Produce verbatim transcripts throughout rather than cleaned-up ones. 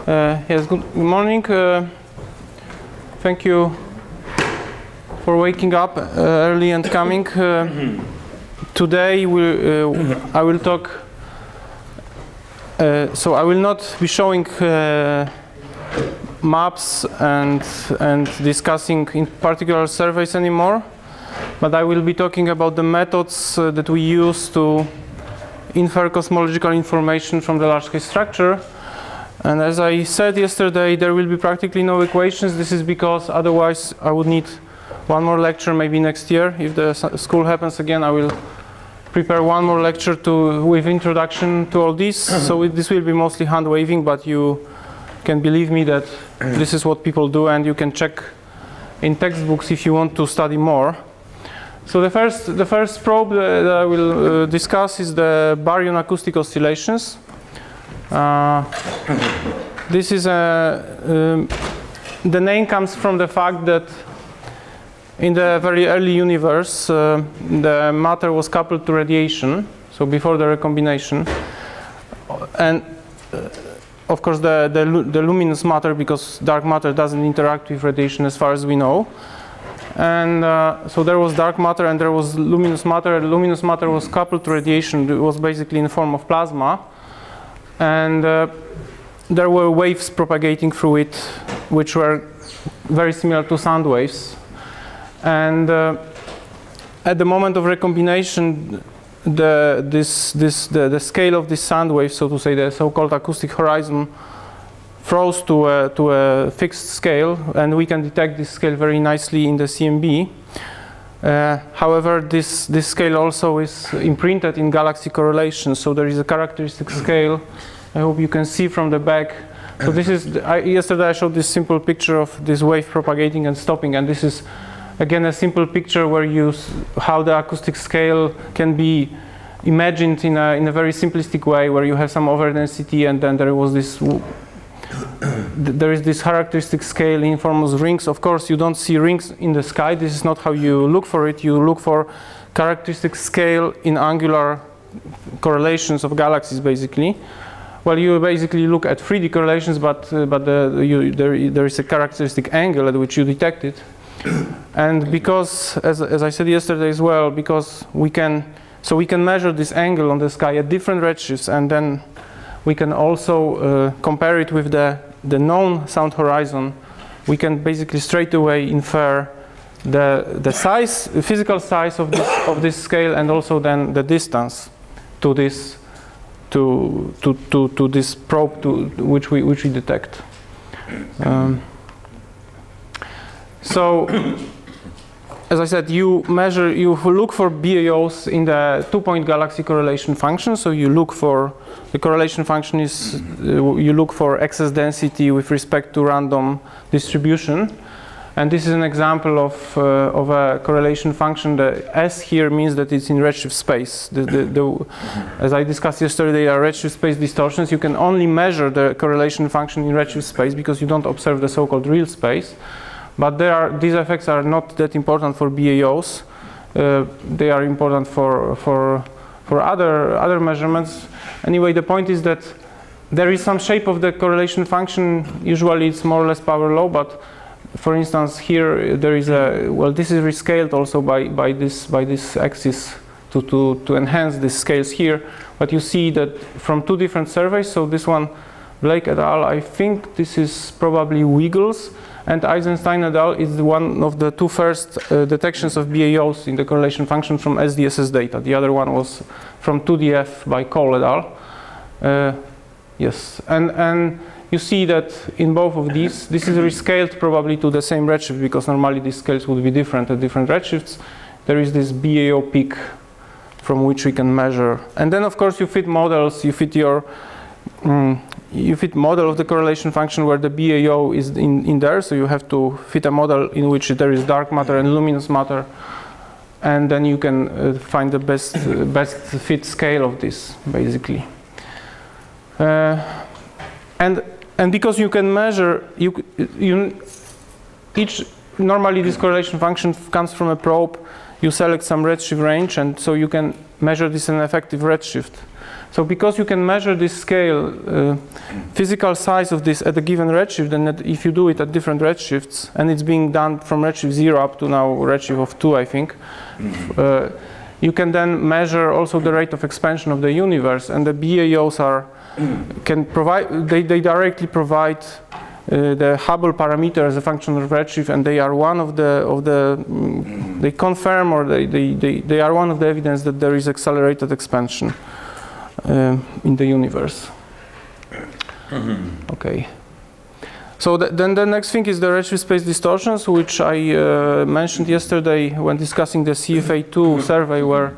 Uh, yes, good morning. Uh, thank you for waking up uh, early and coming. Uh, today we'll, uh, I will talk, uh, so I will not be showing uh, maps and, and discussing in particular surveys anymore, but I will be talking about the methods uh, that we use to infer cosmological information from the large-scale structure. And as I said yesterday, there will be practically no equations. This is because otherwise I would need one more lecture maybe next year. If the school happens again, I will prepare one more lecture to, with introduction to all this. So it, this will be mostly hand waving, but you can believe me that this is what people do, and you can check in textbooks if you want to study more. So the first, the first probe that I will uh, discuss is the baryon acoustic oscillations. Uh, this is a, um, the name comes from the fact that in the very early universe, uh, the matter was coupled to radiation, so before the recombination. And uh, of course the, the, the luminous matter, because dark matter doesn't interact with radiation as far as we know. And uh, so there was dark matter and there was luminous matter. Luminous matter was coupled to radiation. It was basically in the form of plasma. And uh, there were waves propagating through it, which were very similar to sound waves. And uh, at the moment of recombination, the, this, this, the, the scale of this sound wave, so to say, the so-called acoustic horizon, froze to a, to a fixed scale, and we can detect this scale very nicely in the C M B. Uh, however, this, this scale also is imprinted in galaxy correlations, so there is a characteristic scale. I hope you can see from the back. So this is, the, I, yesterday I showed this simple picture of this wave propagating and stopping, and this is again a simple picture where you, how the acoustic scale can be imagined in a, in a very simplistic way, where you have some overdensity and then there was this there is this characteristic scale in form of rings. Of course, you don't see rings in the sky. This is not how you look for it. You look for characteristic scale in angular correlations of galaxies, basically. Well, you basically look at three D correlations, but uh, but the, you, there there is a characteristic angle at which you detect it. And because, as as I said yesterday as well, because we can so we can measure this angle on the sky at different redshifts, and then we can also uh, compare it with the, the known sound horizon. We can basically straight away infer the, the size, the physical size of this, of this scale, and also then the distance to this, to, to, to, to this probe to, which, we, which we detect. Um, so, as I said, you measure, you look for B A Os in the two-point galaxy correlation function. So you look for, the correlation function is, uh, you look for excess density with respect to random distribution. And this is an example of, uh, of a correlation function. The S here means that it's in redshift space. The, the, the, as I discussed yesterday, there are redshift space distortions. You can only measure the correlation function in redshift space because you don't observe the so-called real space. But there are, these effects are not that important for B A Os. Uh, they are important for, for, for other, other measurements. Anyway, the point is that there is some shape of the correlation function. Usually it's more or less power law, but for instance here there is a, well, this is rescaled also by, by, this, by this axis to, to, to enhance these scales here. But you see that from two different surveys, so this one, Blake et al., I think this is probably Wiggles, and Eisenstein et al. Is one of the two first uh, detections of B A Os in the correlation function from S D S S data. The other one was from two D F by Cole et al. Uh, yes, and, and you see that in both of these, this is rescaled probably to the same redshift, because normally these scales would be different at different redshifts. There is this B A O peak from which we can measure. And then of course you fit models, you fit your um, you fit model of the correlation function where the B A O is in, in there, so you have to fit a model in which there is dark matter and luminous matter, and then you can uh, find the best, uh, best fit scale of this, basically. Uh, and, and because you can measure, you, you, each, normally this correlation function comes from a probe, you select some redshift range, and so you can measure this in effective redshift. So because you can measure this scale, uh, physical size of this at a given redshift, and that if you do it at different redshifts, and it's being done from redshift zero up to now redshift of two, I think, mm-hmm. uh, you can then measure also the rate of expansion of the universe, and the B A Os are can provide they, they directly provide uh, the Hubble parameter as a function of redshift, and they are one of the of the mm, they confirm or they, they they they are one of the evidence that there is accelerated expansion uh, in the universe. Mm-hmm. Okay. So th then the next thing is the redshift space distortions, which I uh, mentioned yesterday when discussing the C F A two survey, where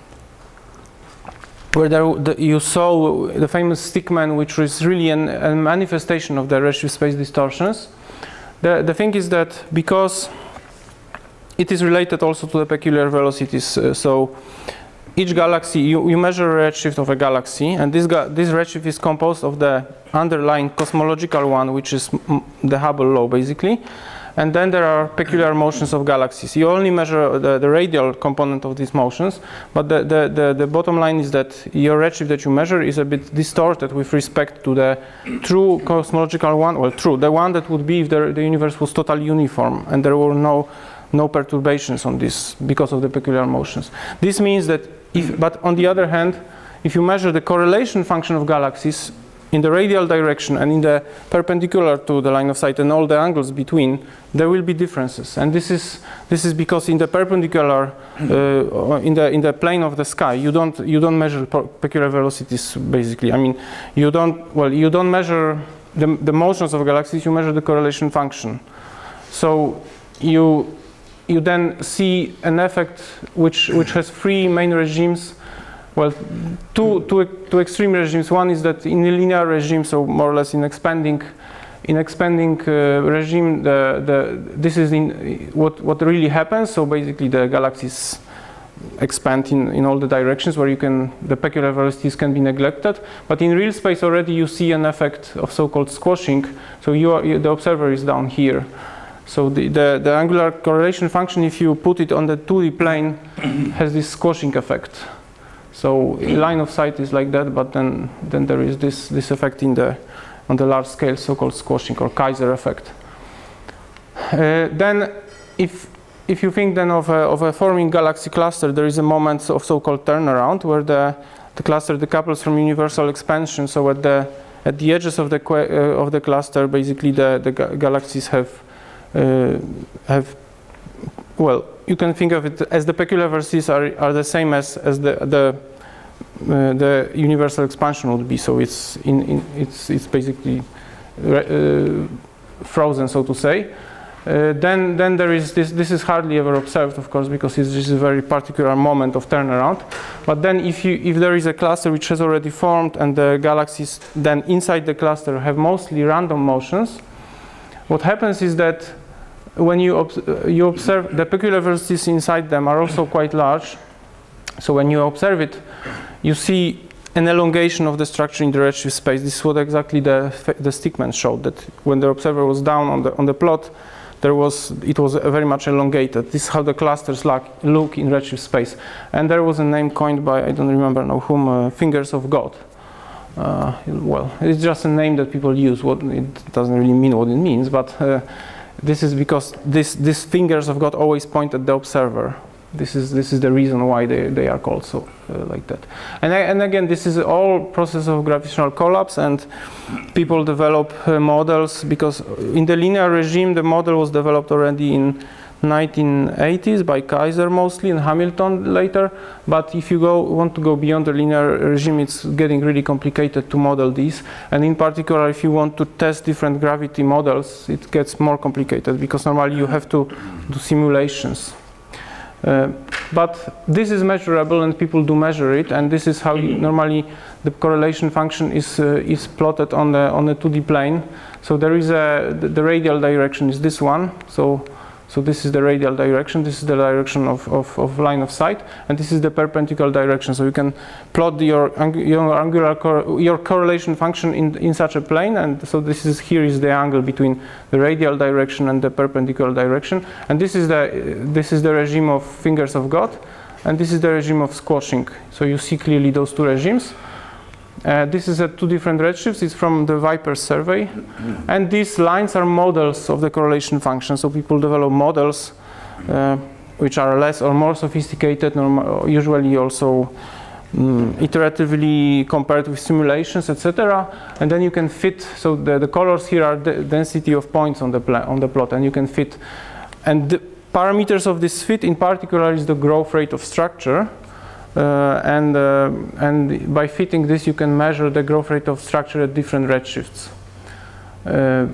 where there, the, you saw the famous stickman, which is really an, a manifestation of the redshift space distortions. The, the thing is that because it is related also to the peculiar velocities, uh, so each galaxy, you, you measure a redshift of a galaxy, and this, ga this redshift is composed of the underlying cosmological one, which is m the Hubble law, basically. And then there are peculiar motions of galaxies. You only measure the, the radial component of these motions, but the, the, the, the bottom line is that your redshift that you measure is a bit distorted with respect to the true cosmological one, well, true, the one that would be if the, the universe was totally uniform and there were no, no perturbations on this because of the peculiar motions. This means that if, but on the other hand, if you measure the correlation function of galaxies in the radial direction and in the perpendicular to the line of sight and all the angles between, there will be differences. And this is this is because in the perpendicular, uh, in the in the plane of the sky, you don't you don't measure peculiar velocities. Basically, I mean, you don't well you don't measure the the motions of galaxies. You measure the correlation function. So you you then see an effect which which has three main regimes. Well, two, two, two extreme regimes. One is that in a linear regime, so more or less in expanding, in expanding uh, regime, the, the, this is in what, what really happens. So basically the galaxies expand in, in all the directions where you can, the peculiar velocities can be neglected. But in real space already you see an effect of so-called squashing. So you are, you, the observer is down here. So the, the, the angular correlation function, if you put it on the two D plane, has this squashing effect. So line of sight is like that, but then then there is this this effect in the on the large scale, so-called squashing or Kaiser effect. Uh, then, if if you think then of a, of a forming galaxy cluster, there is a moment of so-called turnaround where the the cluster decouples from universal expansion. So at the at the edges of the uh, of the cluster, basically the the ga galaxies have uh, have well. You can think of it as the peculiar velocities are, are the same as, as the, the, uh, the universal expansion would be. So it's, in, in, it's, it's basically uh, frozen, so to say. Uh, then, then there is this, this is hardly ever observed, of course, because it's just a very particular moment of turnaround. But then if, you, if there is a cluster which has already formed and the galaxies then inside the cluster have mostly random motions, what happens is that when you, ob you observe the peculiar velocities inside them are also quite large. So when you observe it, you see an elongation of the structure in the redshift space. This is what exactly the, the stickman showed, that when the observer was down on the, on the plot, there was, it was very much elongated. This is how the clusters look, look in redshift space. And there was a name coined by, I don't remember now whom, uh, Fingers of God. Uh, well, it's just a name that people use. What, it doesn't really mean what it means, but uh, this is because this, these fingers of God always point at the observer. This is, this is the reason why they, they are called so uh, like that. And, I, and again, this is all process of gravitational collapse, and people develop uh, models because in the linear regime, the model was developed already in nineteen eighties by Kaiser mostly and Hamilton later. But if you go, want to go beyond the linear regime, it's getting really complicated to model these. And in particular, if you want to test different gravity models, it gets more complicated because normally you have to do simulations. Uh, but this is measurable and people do measure it, and this is how you, normally the correlation function is uh, is plotted on the on the two D plane. So there is a the, the radial direction is this one. So So this is the radial direction, this is the direction of, of, of line of sight, and this is the perpendicular direction. So you can plot the, your, your angular cor your correlation function in, in such a plane, and so this is here is the angle between the radial direction and the perpendicular direction, and this is the this is the regime of fingers of God, and this is the regime of squashing. So you see clearly those two regimes. Uh, this is at two different redshifts. It's from the VIPERS survey. And these lines are models of the correlation function. So people develop models uh, which are less or more sophisticated, usually also um, iteratively compared with simulations, et cetera. And then you can fit, so the, the colors here are the density of points on the, on the plot, and you can fit. And the parameters of this fit in particular is the growth rate of structure. Uh, and, uh, and by fitting this, you can measure the growth rate of structure at different redshifts. Uh,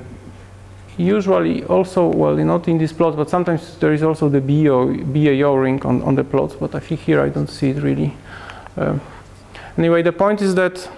usually also, well, not in this plot, but sometimes there is also the B A O ring on, on the plots, but I think here I don't see it really. Uh, anyway, the point is that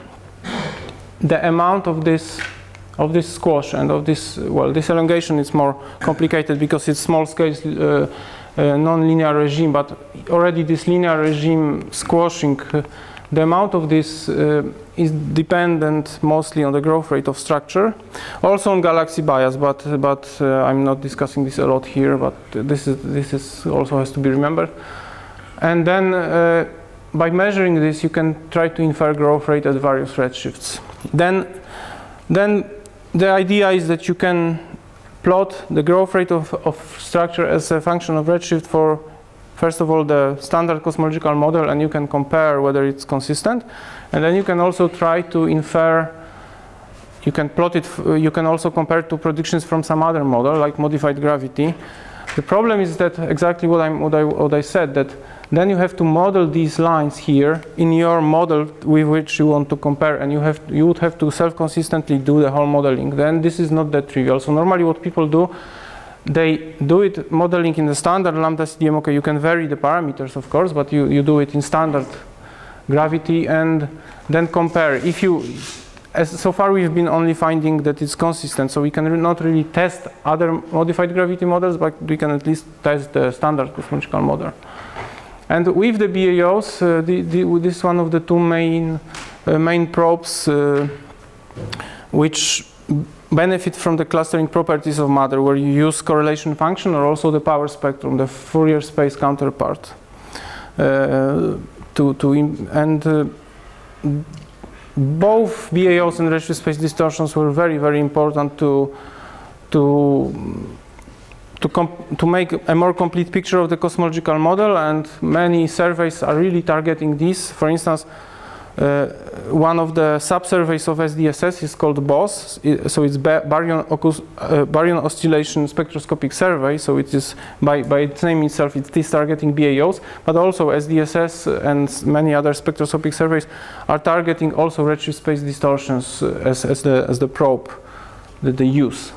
the amount of this of this squash and of this, well, this elongation is more complicated because it's small scale uh, Uh, non-linear regime, but already this linear regime squashing, uh, the amount of this uh, is dependent mostly on the growth rate of structure, also on galaxy bias, but but uh, I'm not discussing this a lot here, but this is this is also has to be remembered. And then uh, by measuring this, you can try to infer growth rate at various redshifts. Then then the idea is that you can plot the growth rate of, of structure as a function of redshift for, first of all, the standard cosmological model, and you can compare whether it's consistent. And then you can also try to infer, you can plot it, you can also compare to predictions from some other model, like modified gravity. The problem is that exactly what, I'm, what, I, what I said, that then you have to model these lines here in your model with which you want to compare, and you have you would have to self-consistently do the whole modeling. Then this is not that trivial. So normally what people do, they do it modeling in the standard lambda C D M. Okay, you can vary the parameters, of course, but you, you do it in standard gravity and then compare. If you, as so far we've been only finding that it's consistent, so we can re not really test other modified gravity models, but we can at least test the standard cosmological model. And with the B A Os, uh, the, the, this is one of the two main, uh, main probes uh, which benefit from the clustering properties of matter, where you use correlation function or also the power spectrum, the Fourier space counterpart. Uh, to, to im and uh, both B A Os and redshift space distortions were very, very important to, to To, to make a more complete picture of the cosmological model, and many surveys are really targeting this. For instance, uh, one of the sub-surveys of S D S S is called B O S, so it's Baryon, uh, Baryon Oscillation Spectroscopic Survey, so it is, by, by its name itself, it is targeting B A Os, but also S D S S and many other spectroscopic surveys are targeting also redshift space distortions as, as, the, as the probe that they use.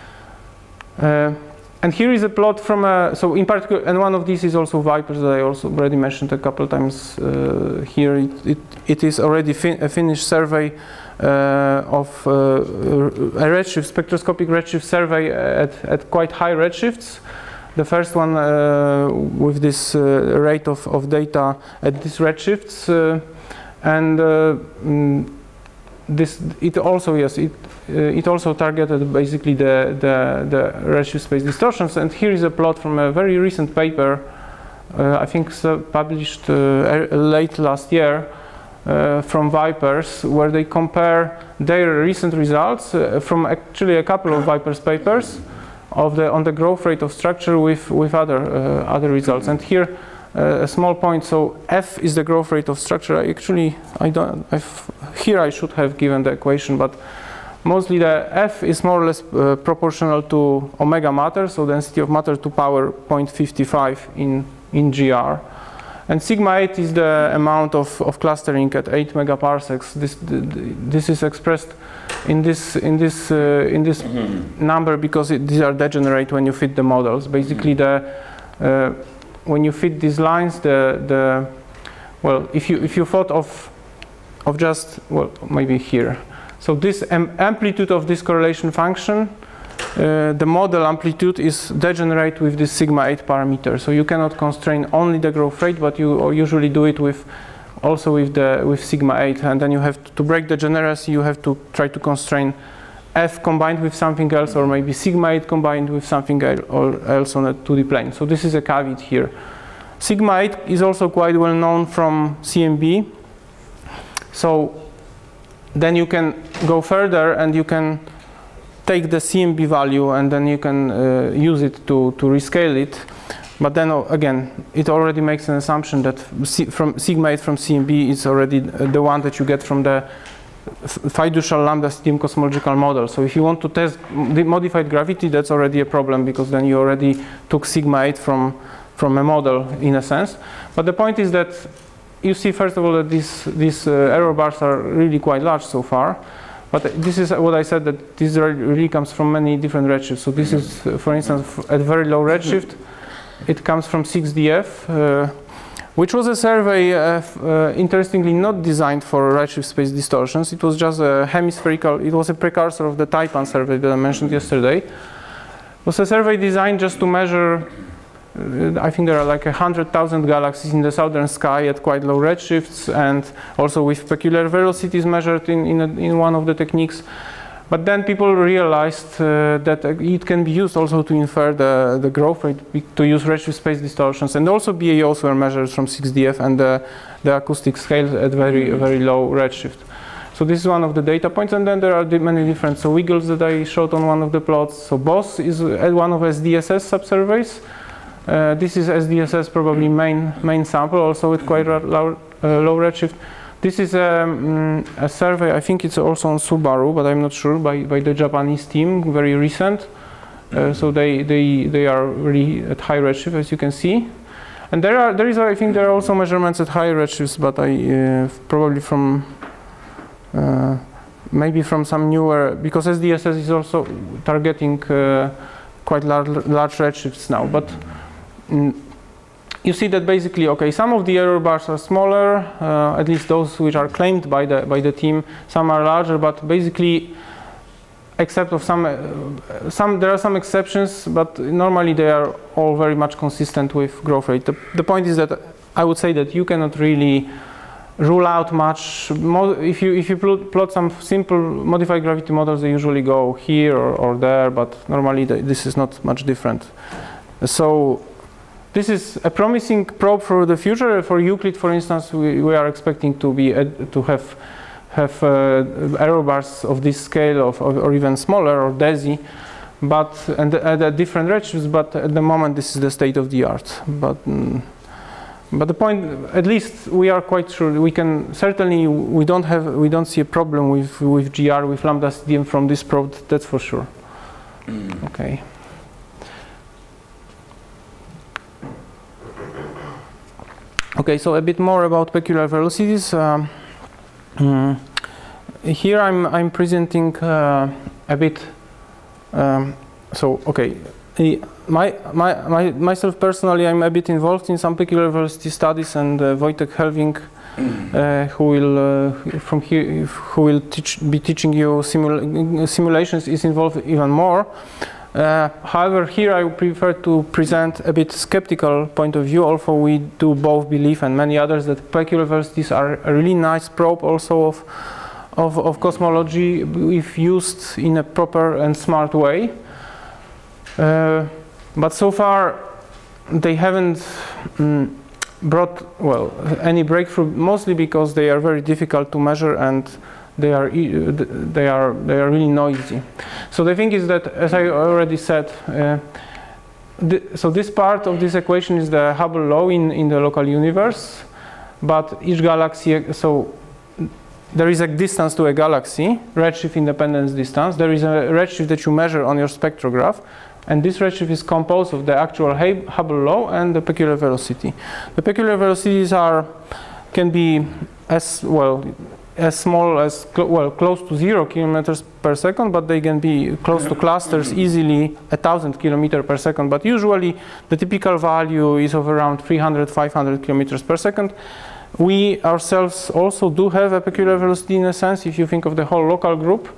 Uh, And here is a plot from a, so in particular, and one of these is also VIPERS that I also already mentioned a couple of times uh, here. It, it, it is already fin a finished survey uh, of uh, a redshift, spectroscopic redshift survey at, at quite high redshifts. The first one uh, with this uh, rate of, of data at these redshifts. Uh, and uh, mm, this, it also, yes, it, Uh, it also targeted basically the, the, the redshift space distortions. And here is a plot from a very recent paper, uh, I think so published uh, late last year uh, from VIPERS, where they compare their recent results uh, from actually a couple of VIPERS papers of the, on the growth rate of structure with, with other, uh, other results. And here uh, a small point, so F is the growth rate of structure. I actually, I don't, I've, here I should have given the equation, but mostly the F is more or less uh, proportional to omega matter, so density of matter to power zero point five five in, in G R. And sigma eight is the amount of, of clustering at eight megaparsecs. This, this is expressed in this, in this, uh, in this mm-hmm. number because it, these are degenerate when you fit the models. Basically, the, uh, when you fit these lines, the, the well, if you, if you thought of, of just, well, maybe here. So this am amplitude of this correlation function uh, the model amplitude is degenerate with this sigma eight parameter. So you cannot constrain only the growth rate, but you usually do it with also with the with sigma eight, and then you have to, to break the degeneracy, you have to try to constrain f combined with something else, or maybe sigma eight combined with something else on a two D plane. So this is a caveat here. Sigma eight is also quite well known from C M B. So then you can go further and you can take the C M B value and then you can uh, use it to, to rescale it. But then uh, again, it already makes an assumption that C from sigma eight from C M B is already the one that you get from the fiducial lambda C D M cosmological model. So if you want to test the modified gravity, that's already a problem, because then you already took sigma eight from, from a model in a sense. But the point is that you see, first of all, that these, these uh, error bars are really quite large so far. But this is what I said, that this really comes from many different redshifts. So this is, uh, for instance, at very low redshift, it comes from six D F, uh, which was a survey, uh, uh, interestingly, not designed for redshift space distortions. It was just a hemispherical, it was a precursor of the Taipan survey that I mentioned yesterday. It was a survey designed just to measure, uh, I think there are like one hundred thousand galaxies in the southern sky at quite low redshifts, and also with peculiar velocities measured in, in, a, in one of the techniques. But then people realized uh, that it can be used also to infer the, the growth rate, to use redshift space distortions. And also B A Os were measured from six D F and the, the acoustic scale at very, very low redshift. So this is one of the data points. And then there are many different, so wiggles that I showed on one of the plots. So B O S is one of S D S S subsurveys. Uh, this is S D S S probably main, main sample, also with quite low, uh, low redshift. This is a, um, a survey, I think it's also on Subaru, but I'm not sure, by, by the Japanese team, very recent. Uh, so they, they, they are really at high redshift, as you can see. And there are, there is, I think there are also measurements at high redshifts, but I, uh, probably from, uh, maybe from some newer, because S D S S is also targeting uh, quite large, large redshifts now. But mm, you see that basically, okay, some of the error bars are smaller, uh, at least those which are claimed by the by the team. Some are larger, but basically, except of some, uh, some there are some exceptions, but normally they are all very much consistent with growth rate. The, the point is that I would say that you cannot really rule out much. If you if you plot, plot some simple modified gravity models, they usually go here or, or there, but normally the, this is not much different. So this is a promising probe for the future. For Euclid, for instance, we, we are expecting to be uh, to have have uh, error bars of this scale, of, of, or even smaller, or DESI, but and at a different redshifts. But at the moment, this is the state of the art. But mm, but the point, at least, we are quite sure we can certainly we don't have we don't see a problem with with G R with lambda C D M from this probe. That's for sure. Okay. Okay, so a bit more about peculiar velocities. Um, mm, here I'm I'm presenting uh, a bit. Um, so okay, my, my my myself personally, I'm a bit involved in some peculiar velocity studies, and uh, Wojtek Helwing, uh, who will uh, from here who will teach be teaching you simul simulations, is involved even more. Uh, however, here I prefer to present a bit skeptical point of view, although we do both believe, and many others, that peculiar velocities are a really nice probe also of, of, of cosmology if used in a proper and smart way. Uh, but so far they haven't um, brought, well, any breakthrough, mostly because they are very difficult to measure and They are, they, are, they are really noisy. So the thing is that, as I already said, uh, th so this part of this equation is the Hubble law in, in the local universe, but each galaxy, so there is a distance to a galaxy, redshift independence distance. There is a redshift that you measure on your spectrograph, and this redshift is composed of the actual Hubble law and the peculiar velocity. The peculiar velocities are, can be as, well, as small as, cl well, close to zero kilometers per second, but they can be close to clusters easily a thousand kilometers per second. But usually the typical value is of around three hundred, five hundred kilometers per second. We ourselves also do have a peculiar velocity in a sense, if you think of the whole local group,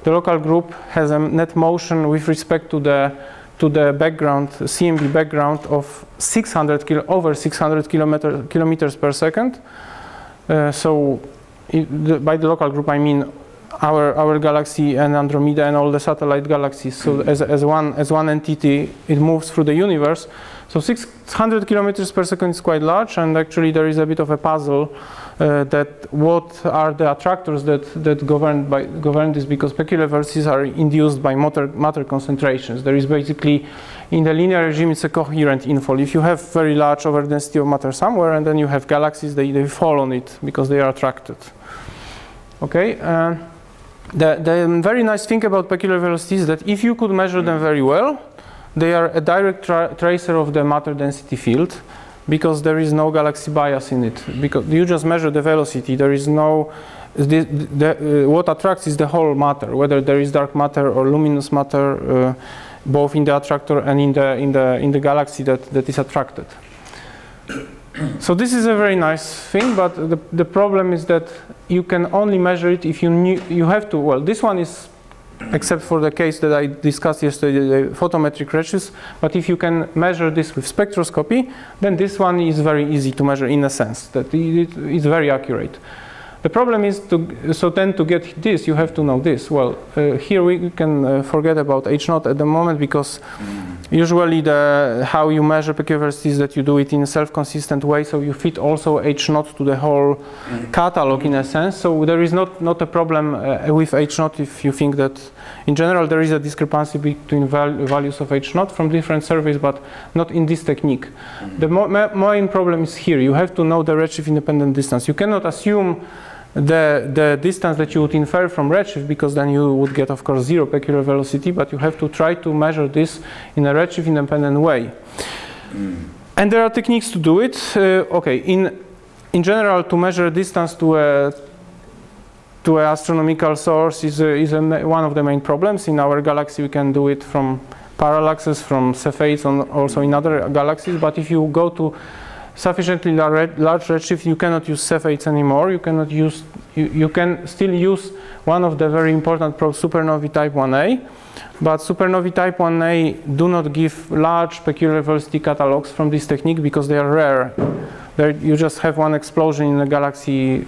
the local group has a net motion with respect to the to the background, C M B background of six hundred kilo, over six hundred kilometer, kilometers per second. Uh, so it, the, by the local group I mean our our galaxy and Andromeda and all the satellite galaxies. So as as one as one entity, it moves through the universe. So six hundred kilometers per second is quite large, and actually there is a bit of a puzzle uh, that what are the attractors that that govern by govern this, because peculiar velocities are induced by matter matter concentrations. There is basically in the linear regime it's a coherent infall. If you have very large overdensity of matter somewhere, and then you have galaxies, they they fall on it because they are attracted. Okay. Uh, the the very nice thing about peculiar velocities is that if you could measure them very well, they are a direct tra tracer of the matter density field, because there is no galaxy bias in it. Because you just measure the velocity, there is no, the, the, uh, what attracts is the whole matter, whether there is dark matter or luminous matter, uh, both in the attractor and in the in the in the galaxy that that is attracted. So this is a very nice thing, but the the problem is that you can only measure it if you knew, you have to. Well, this one is, except for the case that I discussed yesterday, the photometric redshifts. But if you can measure this with spectroscopy, then this one is very easy to measure in a sense, that it is very accurate. The problem is, to, so then to get this, you have to know this. Well, uh, here we can uh, forget about H naught at the moment, because usually the, how you measure peculiar velocities is that you do it in a self-consistent way, so you fit also H naught to the whole catalog in a sense. So there is not, not a problem uh, with H naught if you think that in general there is a discrepancy between val values of H naught from different surveys, but not in this technique. The mo main problem is here. You have to know the redshift independent distance. You cannot assume the the distance that you would infer from redshift, because then you would get, of course, zero peculiar velocity, but you have to try to measure this in a redshift independent way. Mm. And there are techniques to do it. Uh, okay, in in general, to measure distance to a to an astronomical source is a, is a, one of the main problems. In our galaxy, we can do it from parallaxes, from Cepheids, and also in other galaxies. But if you go to sufficiently large redshift, you cannot use Cepheids anymore. You cannot use. You, you can still use one of the very important probes, supernovae type one A, but supernovae type one A do not give large peculiar velocity catalogs from this technique because they are rare. There, you just have one explosion in a galaxy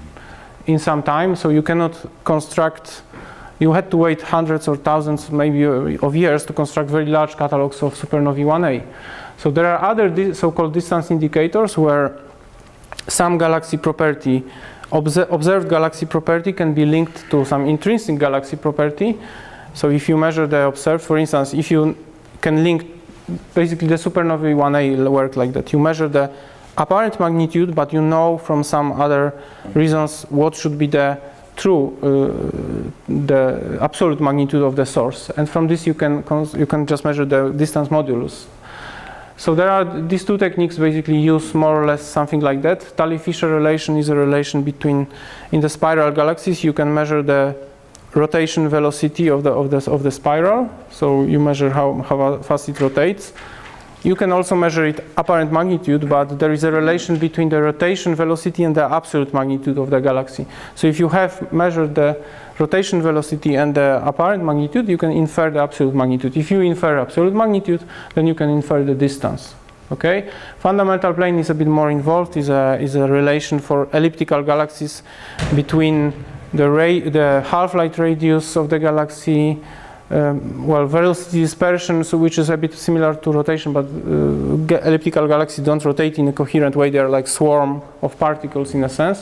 in some time, so you cannot construct. You had to wait hundreds or thousands, maybe, of years to construct very large catalogs of supernovae one A. So there are other so-called distance indicators where some galaxy property, obser observed galaxy property, can be linked to some intrinsic galaxy property. So if you measure the observed, for instance, if you can link, basically the supernovae one A work like that. You measure the apparent magnitude, but you know from some other reasons what should be the true, uh, the absolute magnitude of the source. And from this you can, you can just measure the distance modulus. So there are these two techniques basically use more or less something like that. Talley-Fisher relation is a relation between, in the spiral galaxies, you can measure the rotation velocity of the, of the, of the spiral. So you measure how, how fast it rotates. You can also measure its apparent magnitude, but there is a relation between the rotation velocity and the absolute magnitude of the galaxy. So if you have measured the rotation velocity and the apparent magnitude, you can infer the absolute magnitude. If you infer absolute magnitude, then you can infer the distance. Okay? Fundamental plane is a bit more involved, is a, is a relation for elliptical galaxies between the, ray, the half-light radius of the galaxy, Um, well, velocity dispersion, so which is a bit similar to rotation, but uh, elliptical galaxies don't rotate in a coherent way. They are like swarm of particles in a sense,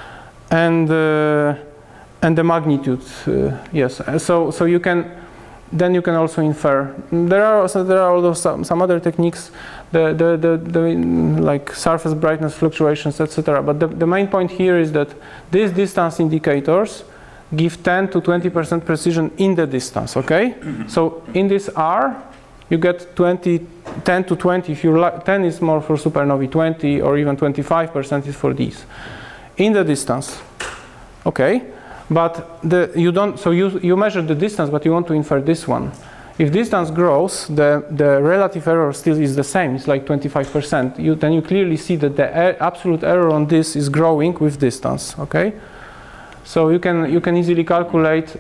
and uh, and the magnitude, uh, yes. So so you can then you can also infer. There are also there are also some, some other techniques, the the the, the like surface brightness fluctuations, et cetera. But the the main point here is that these distance indicators give ten to twenty percent precision in the distance, okay? Mm-hmm. So in this R, you get twenty, ten to twenty. If you like, ten is more for supernovae, twenty or even twenty-five percent is for these. In the distance, okay? But the, you don't, so you, you measure the distance, but you want to infer this one. If distance grows, the, the relative error still is the same, it's like twenty-five percent. You, then you clearly see that the er, absolute error on this is growing with distance, okay? So you can you can easily calculate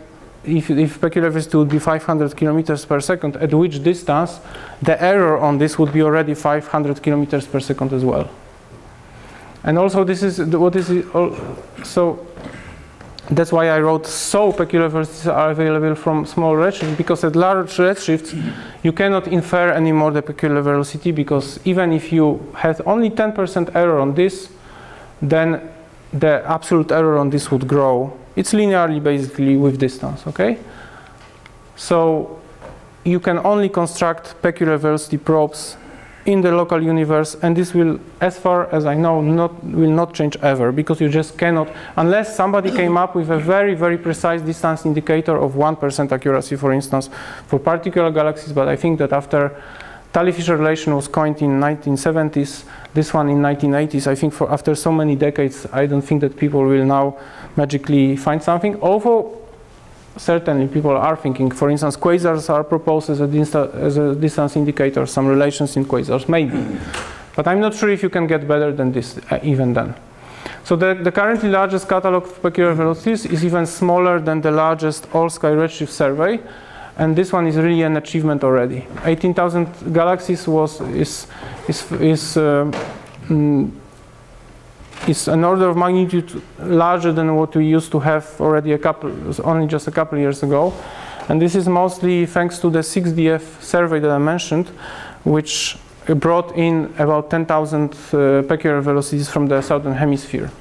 if, if peculiar velocity would be five hundred kilometers per second, at which distance the error on this would be already five hundred kilometers per second as well. And also this is what is it, so that's why I wrote so peculiar velocities are available from small redshifts, because at large redshifts you cannot infer anymore the peculiar velocity, because even if you had only ten percent error on this, then the absolute error on this would grow. It's linearly basically with distance, okay? So you can only construct peculiar velocity probes in the local universe, and this will, as far as I know, not, will not change ever, because you just cannot, unless somebody came up with a very, very precise distance indicator of one percent accuracy, for instance, for particular galaxies. But I think that after Talley-Fisher relation was coined in nineteen seventies, this one in nineteen eighties, I think for after so many decades, I don't think that people will now magically find something, although certainly people are thinking. For instance, quasars are proposed as a, as a distance indicator, some relations in quasars, maybe. But I'm not sure if you can get better than this uh, even then. So the, the currently largest catalog of peculiar velocities is even smaller than the largest all-sky redshift survey. And this one is really an achievement already. eighteen thousand galaxies was, is, is, is uh, mm, is an order of magnitude larger than what we used to have already a couple, only just a couple years ago. And this is mostly thanks to the six D F survey that I mentioned, which brought in about ten thousand uh, peculiar velocities from the southern hemisphere.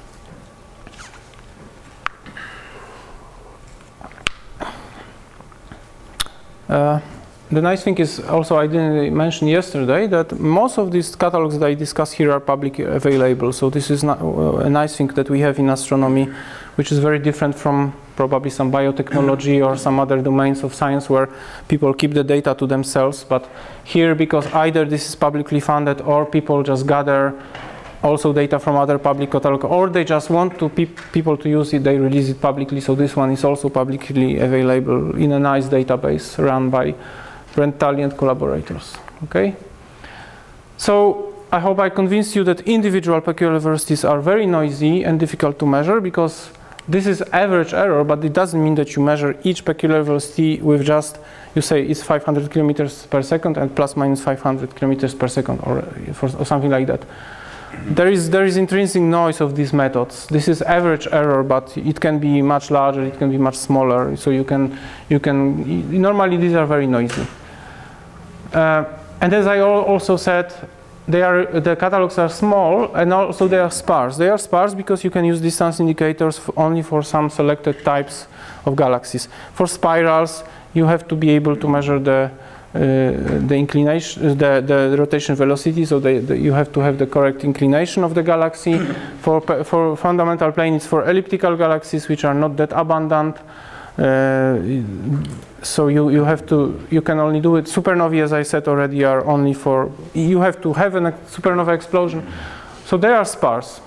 Uh, The nice thing is also, I didn't mention yesterday, that most of these catalogs that I discuss here are publicly available. So this is not, uh, a nice thing that we have in astronomy, which is very different from probably some biotechnology or some other domains of science where people keep the data to themselves. But here, because either this is publicly funded or people just gather also data from other public catalogs, or they just want to pe people to use it, they release it publicly. So this one is also publicly available in a nice database run by Brent Talley and collaborators. Okay, so I hope I convinced you that individual peculiar velocities are very noisy and difficult to measure, because this is average error, but it doesn't mean that you measure each peculiar velocity with just, you say it's five hundred kilometers per second and plus minus five hundred kilometers per second, or, for, or something like that. There is, there is intrinsic noise of these methods. This is average error, but it can be much larger, it can be much smaller. So you can, you can normally these are very noisy. Uh, and as I also said, they are, the catalogs are small, and also they are sparse. They are sparse because you can use distance indicators only for some selected types of galaxies. For spirals, you have to be able to measure the uh, the inclination, the, the rotation velocity. So they, the, you have to have the correct inclination of the galaxy. For for fundamental plane, it's for elliptical galaxies, which are not that abundant. Uh, so you, you have to, you can only do it. Supernovae, as I said already, are only for, you have to have a supernova explosion. So they are sparse.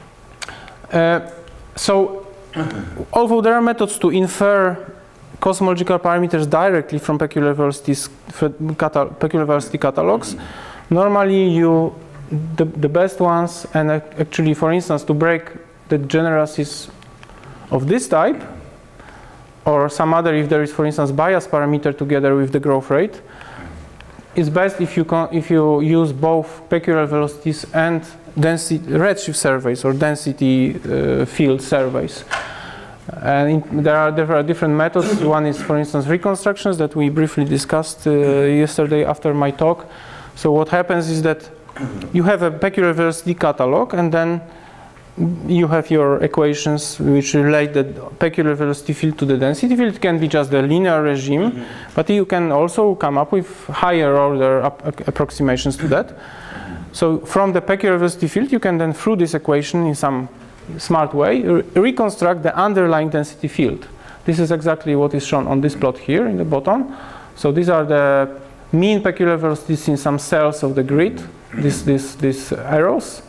Uh, so although there are methods to infer cosmological parameters directly from peculiar velocities, peculiar velocity catalogs, normally you, the, the best ones, and actually, for instance, to break the degeneracies of this type, or some other, if there is, for instance, bias parameter together with the growth rate, it's best if you con if you use both peculiar velocities and density redshift surveys or density uh, field surveys. And in, there are there are different methods. One is, for instance, reconstructions that we briefly discussed uh, yesterday after my talk. So what happens is that you have a peculiar velocity catalog, and then you have your equations which relate the peculiar velocity field to the density field. It can be just the linear regime, mm-hmm. but you can also come up with higher order approximations to that. So from the peculiar velocity field, you can then, through this equation in some smart way, re reconstruct the underlying density field. This is exactly what is shown on this plot here in the bottom. So these are the mean peculiar velocities in some cells of the grid, this, this, these arrows.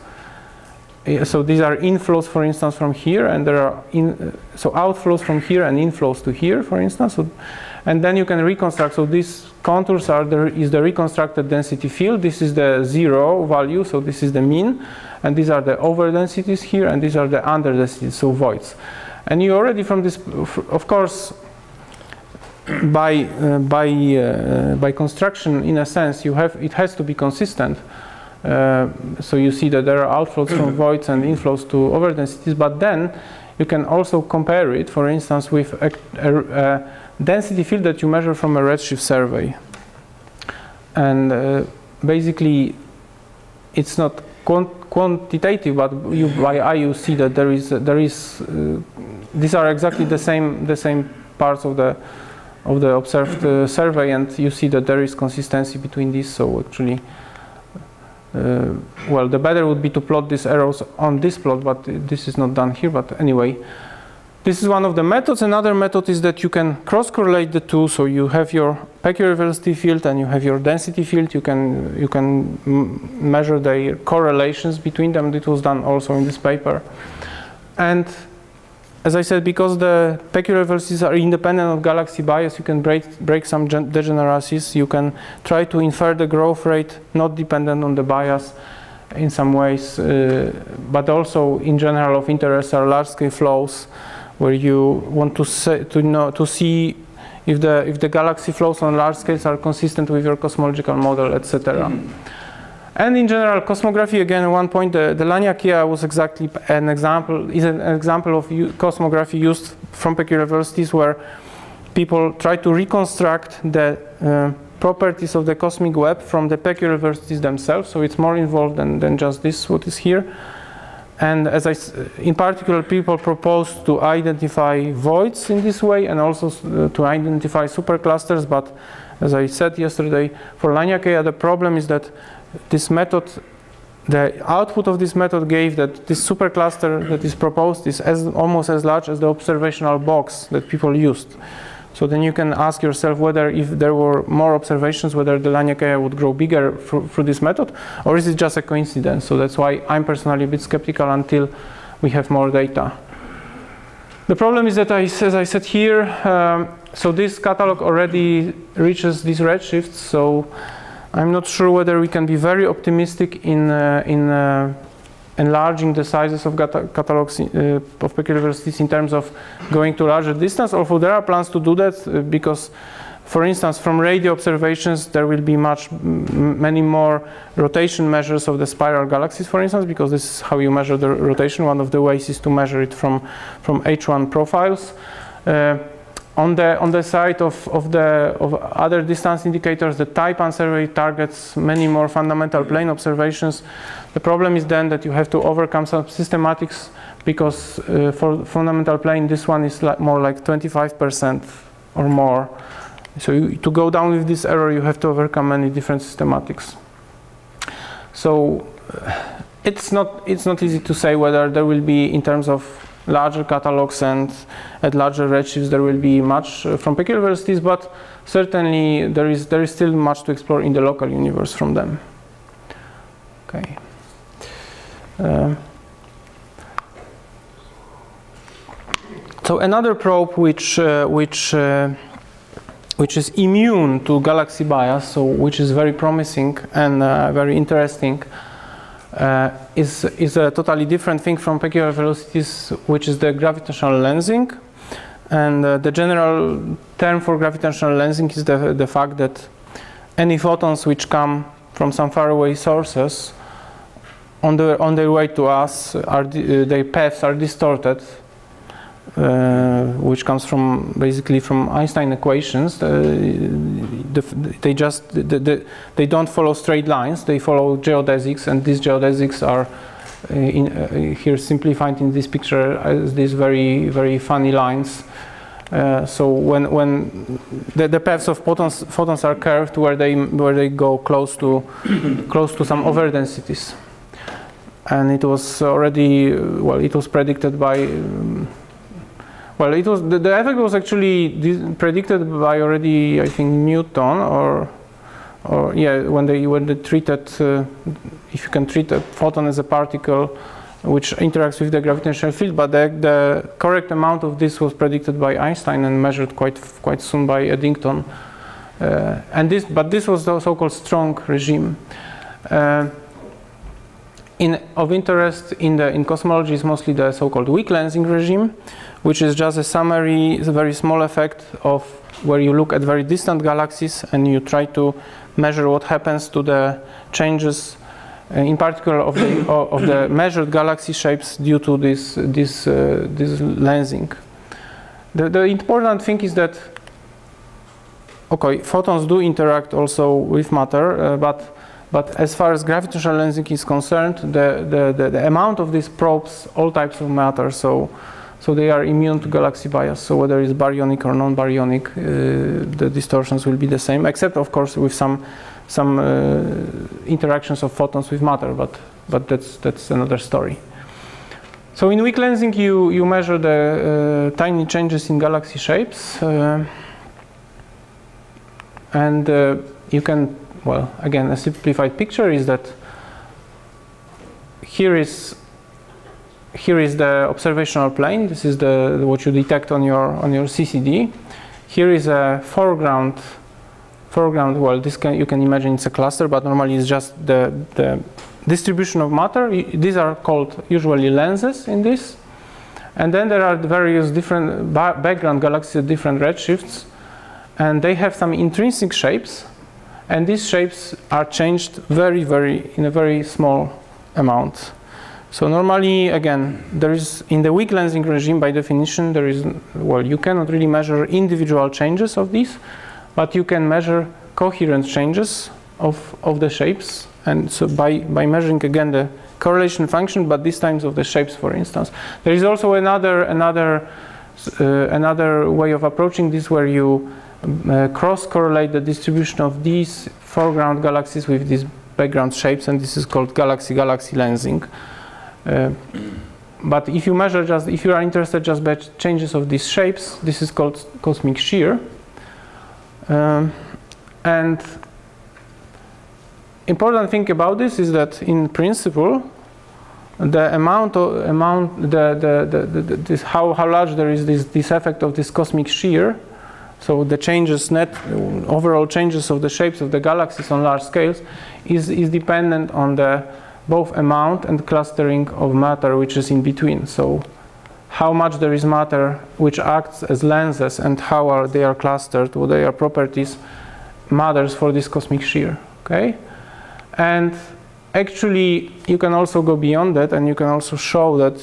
So these are inflows, for instance, from here, and there are in, uh, so outflows from here and inflows to here, for instance. So, and then you can reconstruct. So these contours are the, is the reconstructed density field. This is the zero value, so this is the mean, and these are the over densities here, and these are the under densities, so voids. And you already from this, of course, by uh, by uh, by construction, in a sense, you have it has to be consistent. Uh, so you see that there are outflows from voids and inflows to overdensities, but then you can also compare it, for instance, with a, a, a density field that you measure from a redshift survey. And uh, basically, it's not quant quantitative, but you, by eye you see that there is uh, there is uh, these are exactly the same the same parts of the of the observed uh, survey, and you see that there is consistency between these. So actually, uh, well, the better would be to plot these arrows on this plot, but this is not done here. But anyway, this is one of the methods. Another method is that you can cross-correlate the two. So you have your peculiar velocity field and you have your density field. You can you can m measure the correlations between them. It was done also in this paper. And as I said, because the peculiar velocities are independent of galaxy bias, you can break break some degeneracies. You can try to infer the growth rate not dependent on the bias in some ways, uh, but also in general of interest are large-scale flows, where you want to say, to know to see if the if the galaxy flows on large scales are consistent with your cosmological model, et cetera. Mm-hmm. And in general, cosmography, again, at one point, the, the Laniakea was exactly an example, is an example of cosmography used from peculiar velocities, where people try to reconstruct the uh, properties of the cosmic web from the peculiar velocities themselves. So it's more involved than, than just this, what is here. And as I, in particular, people propose to identify voids in this way, and also uh, to identify superclusters. But as I said yesterday, for Laniakea, the problem is that this method, the output of this method gave that this supercluster that is proposed is as, almost as large as the observational box that people used. So then you can ask yourself whether, if there were more observations, whether the Laniakea would grow bigger through, through this method, or is it just a coincidence? So that's why I'm personally a bit skeptical until we have more data. The problem is that, I, as I said here, um, so this catalog already reaches these redshifts, so I'm not sure whether we can be very optimistic in, uh, in uh, enlarging the sizes of catalogs uh, of peculiar velocities in terms of going to larger distance, although there are plans to do that uh, because, for instance, from radio observations there will be much m many more rotation measures of the spiral galaxies, for instance, because this is how you measure the rotation. One of the ways is to measure it from, from H one profiles. Uh, On the, on the side of, of, the, of other distance indicators, the Taipan survey targets many more fundamental plane observations. The problem is then that you have to overcome some systematics, because uh, for fundamental plane, this one is like more like twenty-five percent or more. So you, to go down with this error, you have to overcome many different systematics. So uh, it's not, it's not easy to say whether there will be, in terms of larger catalogs and at larger redshifts, there will be much uh, from peculiar velocities, but certainly there is there is still much to explore in the local universe from them. Okay. Uh, so another probe which uh, which uh, which is immune to galaxy bias, so which is very promising and uh, very interesting. Uh, is, is a totally different thing from peculiar velocities, which is the gravitational lensing. And uh, the general term for gravitational lensing is the, the fact that any photons which come from some faraway sources on, the, on their way to us, are uh, their paths are distorted, uh, which comes from basically from Einstein equations. Uh, the, they just the, the, they don't follow straight lines, they follow geodesics, and these geodesics are uh, in, uh, here simplified in this picture as these very very funny lines. Uh, so when when the, the paths of photons photons are curved where they where they go close to close to some overdensities, and it was already well it was predicted by. Um, Well, it was the, the effect was actually predicted by already, I think, Newton, or, or yeah, when they when they treated, uh, if you can treat a photon as a particle which interacts with the gravitational field, but the, the correct amount of this was predicted by Einstein and measured quite quite soon by Eddington, uh, and this, but this was the so-called strong regime. Uh, in, of interest in, the, in cosmology is mostly the so-called weak lensing regime, which is just a summary, it's a very small effect of where you look at very distant galaxies and you try to measure what happens to the changes, uh, in particular of the, of the measured galaxy shapes due to this, this, uh, this lensing. The, the important thing is that, okay, photons do interact also with matter, uh, but, but as far as gravitational lensing is concerned, the, the, the, the amount of these probes all types of matter, so So they are immune to galaxy bias. So whether it's baryonic or non-baryonic, uh, the distortions will be the same, except of course with some some uh, interactions of photons with matter. But but that's that's another story. So in weak lensing, you you measure the uh, tiny changes in galaxy shapes, uh, and uh, you can, well, again, a simplified picture is that here is. Here is the observational plane. This is the what you detect on your on your C C D. Here is a foreground. Foreground. Well, this can you can imagine it's a cluster, but normally it's just the the distribution of matter. These are called usually lenses in this, and then there are the various different ba background galaxies at different redshifts, and they have some intrinsic shapes, and these shapes are changed very very in a very small amount. So normally, again, there is, in the weak lensing regime, by definition, there is, well, you cannot really measure individual changes of these, but you can measure coherent changes of, of the shapes. And so by, by measuring, again, the correlation function, but this time of the shapes, for instance. There is also another, another, uh, another way of approaching this where you uh, cross-correlate the distribution of these foreground galaxies with these background shapes, and this is called galaxy-galaxy lensing. Uh, but if you measure just, if you are interested just by changes of these shapes, this is called cosmic shear. Um, and important thing about this is that in principle, the amount of amount, the the the, the, the this how how large there is this this effect of this cosmic shear. So the changes, net overall changes of the shapes of the galaxies on large scales, is is dependent on the both amount and clustering of matter which is in between. So how much there is matter which acts as lenses and how are they are clustered, what their properties matters for this cosmic shear. Okay, and actually you can also go beyond that, and you can also show that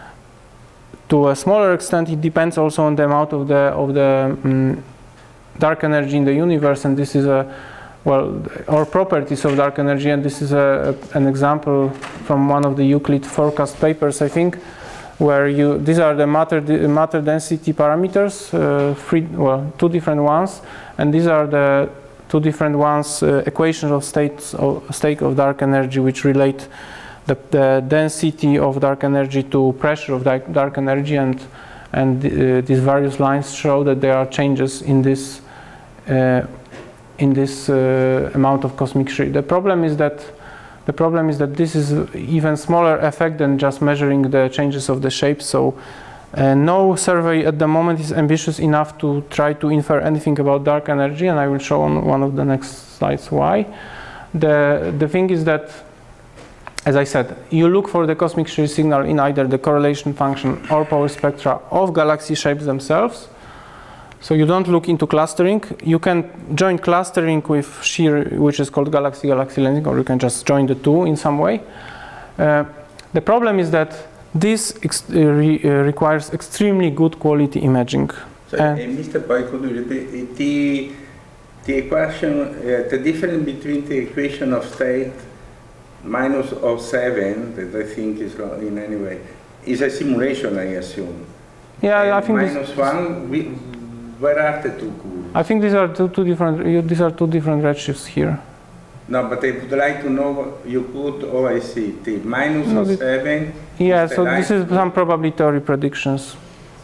to a smaller extent it depends also on the amount of the of the um, dark energy in the universe, and this is a well, or properties of dark energy, and this is a, a, an example from one of the Euclid forecast papers, I think, where you these are the matter matter density parameters, uh, three well two different ones, and these are the two different ones uh, equations of states of state of dark energy which relate the, the density of dark energy to pressure of dark, dark energy, and and uh, these various lines show that there are changes in this. Uh, in this uh, amount of cosmic shear. The problem is that the problem is that this is even smaller effect than just measuring the changes of the shape. So uh, no survey at the moment is ambitious enough to try to infer anything about dark energy, and I will show on one of the next slides why. The the thing is that, as I said, you look for the cosmic shear signal in either the correlation function or power spectra of galaxy shapes themselves. So you don't look into clustering. You can join clustering with shear, which is called galaxy-galaxy lensing, or you can just join the two in some way. Uh, the problem is that this ex uh, re uh, requires extremely good quality imaging. So, uh, Mister Poi, could you repeat the, the equation, uh, the difference between the equation of state minus of seven, that I think is wrong in any way, is a simulation, I assume. Yeah, and I think minus this, one. We, Where are the two? I think these are two, two different. These are two different redshifts here. No, but I would like to know. You put. Oh, I see. The minus no, of the, seven. Yeah. So this is some probability theory predictions.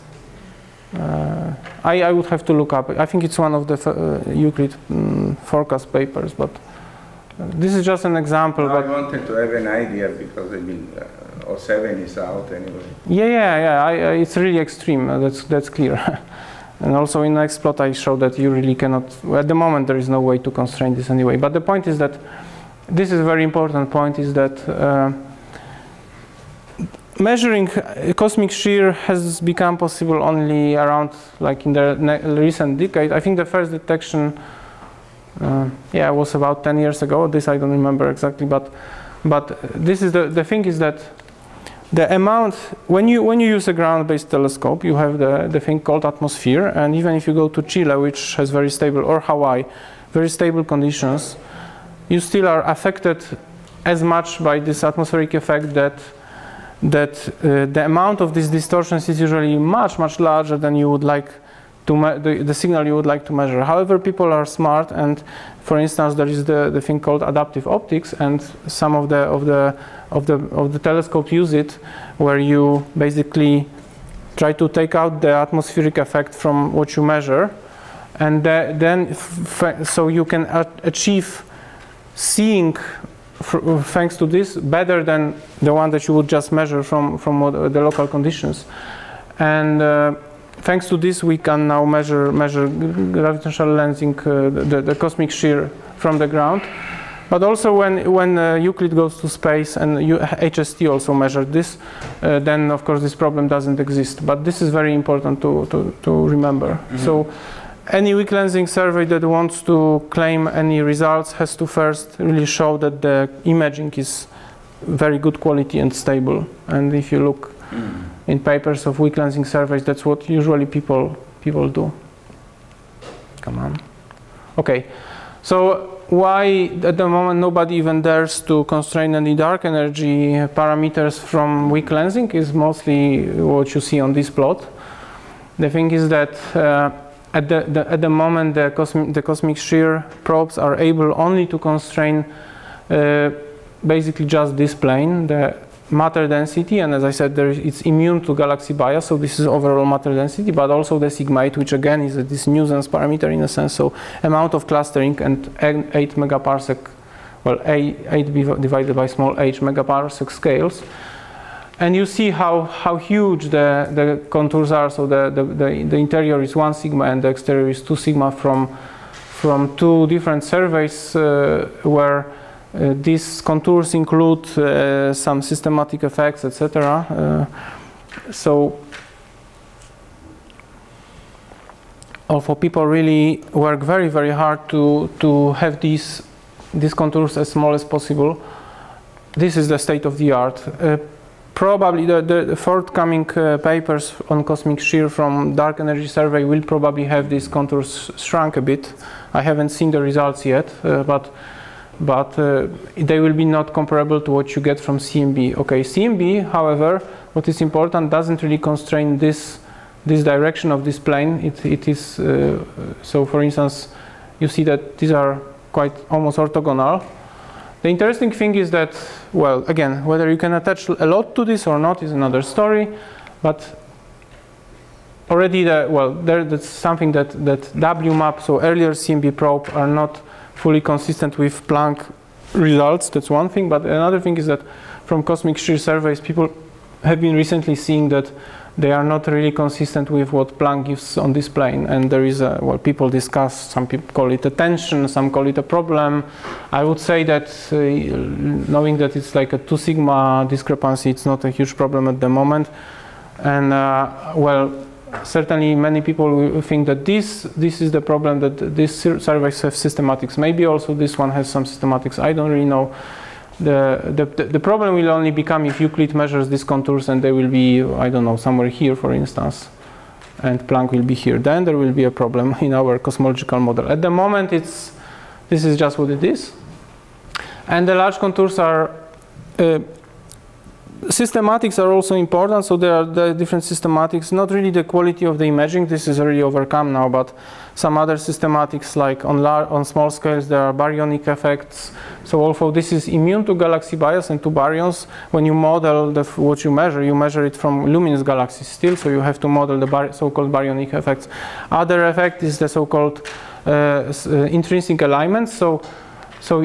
Uh, I I would have to look up. I think it's one of the uh, Euclid um, forecast papers, but uh, this is just an example. No, but I wanted to have an idea because I mean, uh, oh seven is out anyway. Yeah, yeah, yeah. I, uh, it's really extreme. Uh, that's that's clear. And also in the next plot I show that you really cannot, well, at the moment there is no way to constrain this anyway. But the point is that, this is a very important point, is that uh, measuring cosmic shear has become possible only around, like in the recent decade. I think the first detection, uh, yeah, was about ten years ago. This I don't remember exactly, but but this is the the thing is that the amount when you when you use a ground-based telescope, you have the the thing called atmosphere, and even if you go to Chile, which has very stable, or Hawaii, very stable conditions, you still are affected as much by this atmospheric effect that that uh, the amount of these distortions is usually much much larger than you would like to the, the signal you would like to measure. However, people are smart, and for instance, there is the the thing called adaptive optics, and some of the of the of the of the telescopes use it, where you basically try to take out the atmospheric effect from what you measure, and the, then f so you can achieve seeing, thanks to this, better than the one that you would just measure from from the local conditions. And uh, thanks to this, we can now measure measure gravitational lensing, uh, the, the cosmic shear from the ground. But also when when uh, Euclid goes to space, and you, H S T also measured this, uh, then of course this problem doesn't exist. But this is very important to to, to remember. Mm-hmm. So any weak lensing survey that wants to claim any results has to first really show that the imaging is very good quality and stable. And if you look mm. in papers of weak lensing surveys, that's what usually people people do. Come on. Okay. So why at the moment nobody even dares to constrain any dark energy parameters from weak lensing is mostly what you see on this plot. The thing is that uh, at the, the at the moment the cosmic the cosmic shear probes are able only to constrain uh, basically just this plane, the matter density, and as I said, there is, it's immune to galaxy bias, so this is overall matter density, but also the sigma eight, which again is a, this nuisance parameter in a sense, so amount of clustering and eight megaparsec, well, eight divided by small h megaparsec scales. And you see how, how huge the, the contours are, so the, the, the, the interior is one sigma and the exterior is two sigma from, from two different surveys uh, where Uh, these contours include uh, some systematic effects, et cetera. Uh, so, although people really work very, very hard to to have these these contours as small as possible, this is the state of the art. Uh, probably the, the forthcoming uh, papers on cosmic shear from dark energy survey will probably have these contours shrunk a bit. I haven't seen the results yet, uh, but. But uh, they will be not comparable to what you get from C M B. Okay, C M B, however, what is important, doesn't really constrain this this direction of this plane. It it is uh, so. For instance, you see that these are quite almost orthogonal. The interesting thing is that, well, again, whether you can attach a lot to this or not is another story. But already, the, well, there that's something that that W map, so earlier C M B probe, are not fully consistent with Planck results. That's one thing, but another thing is that from cosmic shear surveys, people have been recently seeing that they are not really consistent with what Planck gives on this plane, and there is a, well, people discuss, some people call it a tension, some call it a problem. I would say that uh, knowing that it's like a two sigma discrepancy, it's not a huge problem at the moment, and uh, well, certainly many people will think that this this is the problem, that these surveys have systematics. Maybe also this one has some systematics. I don't really know. The, the, the problem will only become if Euclid measures these contours and they will be, I don't know, somewhere here, for instance, and Planck will be here. Then there will be a problem in our cosmological model. At the moment, it's this is just what it is. And the large contours are uh, systematics are also important, so there are the different systematics, not really the quality of the imaging, this is already overcome now, but some other systematics, like on, large, on small scales there are baryonic effects. So although this is immune to galaxy bias and to baryons, when you model the, what you measure, you measure it from luminous galaxies still, so you have to model the bar so-called baryonic effects. Other effect is the so-called uh, uh, intrinsic alignment. So, so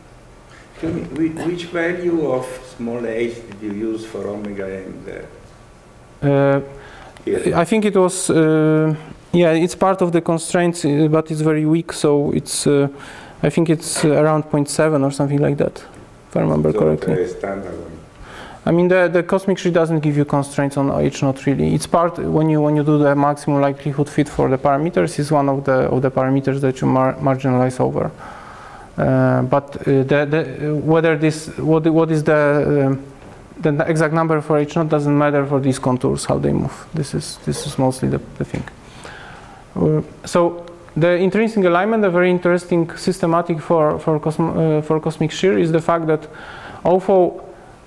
which value of small h did you use for omega m there? Uh, I think it was, uh, yeah, it's part of the constraints, uh, but it's very weak, so it's, uh, I think it's uh, around zero point seven or something like that, if I remember so correctly. The standard one. I mean, the, the cosmic tree doesn't give you constraints on H naught really. It's part, when you when you do the maximum likelihood fit for the parameters, is one of the of the parameters that you mar marginalize over. Uh, but uh, the, the, whether this what what is the um, the exact number for H naught doesn't matter for these contours, how they move. This is this is mostly the, the thing. Uh, so the intrinsic alignment, a very interesting systematic for for, cosmo, uh, for cosmic shear, is the fact that although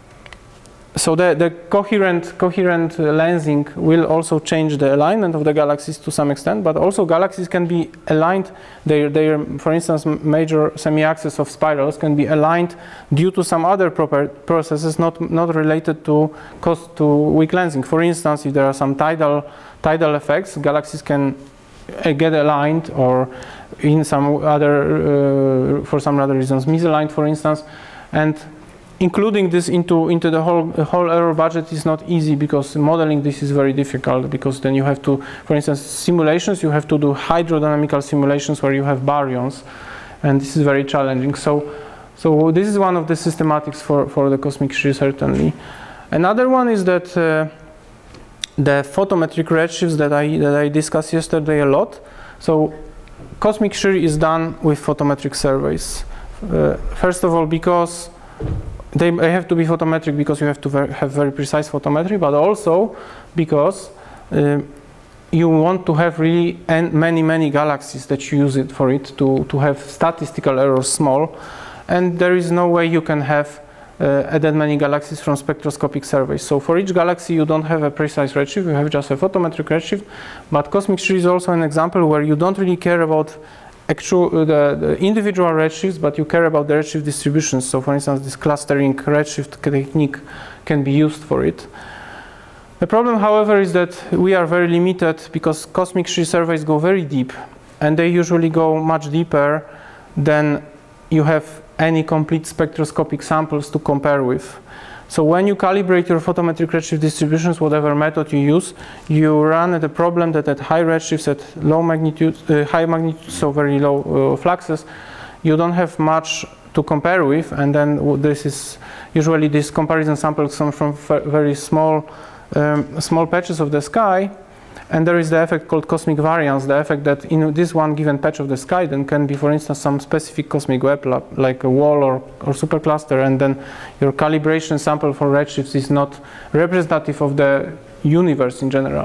so the, the coherent coherent lensing will also change the alignment of the galaxies to some extent, but also galaxies can be aligned. Their, their for instance, major semi-axis of spirals can be aligned due to some other proper processes not not related to cost to weak lensing. For instance, if there are some tidal tidal effects, galaxies can uh, get aligned, or in some other uh, for some other reasons misaligned, for instance, and including this into into the whole uh, whole error budget is not easy, because modeling this is very difficult, because then you have to, for instance, simulations, you have to do hydrodynamical simulations where you have baryons, and this is very challenging. So so this is one of the systematics for for the cosmic shear, certainly. Another one is that uh, the photometric redshifts that I that I discussed yesterday a lot. So cosmic shear is done with photometric surveys. Uh, first of all, because They, they have to be photometric, because you have to ver have very precise photometry, but also because uh, you want to have really many, many galaxies that you use it for it to, to have statistical errors small. And there is no way you can have uh, that many galaxies from spectroscopic surveys. So for each galaxy you don't have a precise redshift, you have just a photometric redshift. But cosmic shear is also an example where you don't really care about actual uh, the, the individual redshifts, but you care about the redshift distributions. So for instance, this clustering redshift technique can be used for it. The problem, however, is that we are very limited, because cosmic shear surveys go very deep, and they usually go much deeper than you have any complete spectroscopic samples to compare with. So when you calibrate your photometric redshift distributions, whatever method you use, you run at the problem that at high redshifts, at low magnitude, uh, high magnitude, so very low uh, fluxes, you don't have much to compare with, and then this is usually this comparison samples come from very small, um, small patches of the sky, and there is the effect called cosmic variance, the effect that in this one given patch of the sky then can be, for instance, some specific cosmic web like a wall or, or supercluster, and then your calibration sample for redshifts is not representative of the universe in general.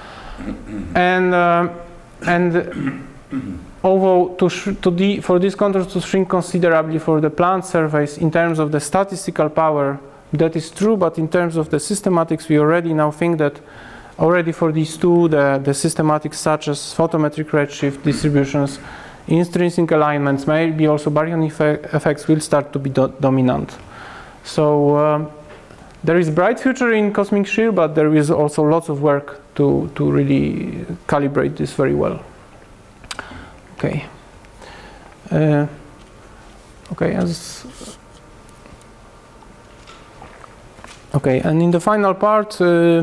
And uh, and although to, to the, for these contours to shrink considerably for the plant surveys in terms of the statistical power, that is true, but in terms of the systematics, we already now think that already for these two, the, the systematics such as photometric redshift distributions, intrinsic alignments, maybe also baryon effect, effects will start to be do dominant. So um, there is bright future in cosmic shear, but there is also lots of work to, to really calibrate this very well. Okay. Uh, okay, as okay, and in the final part, uh,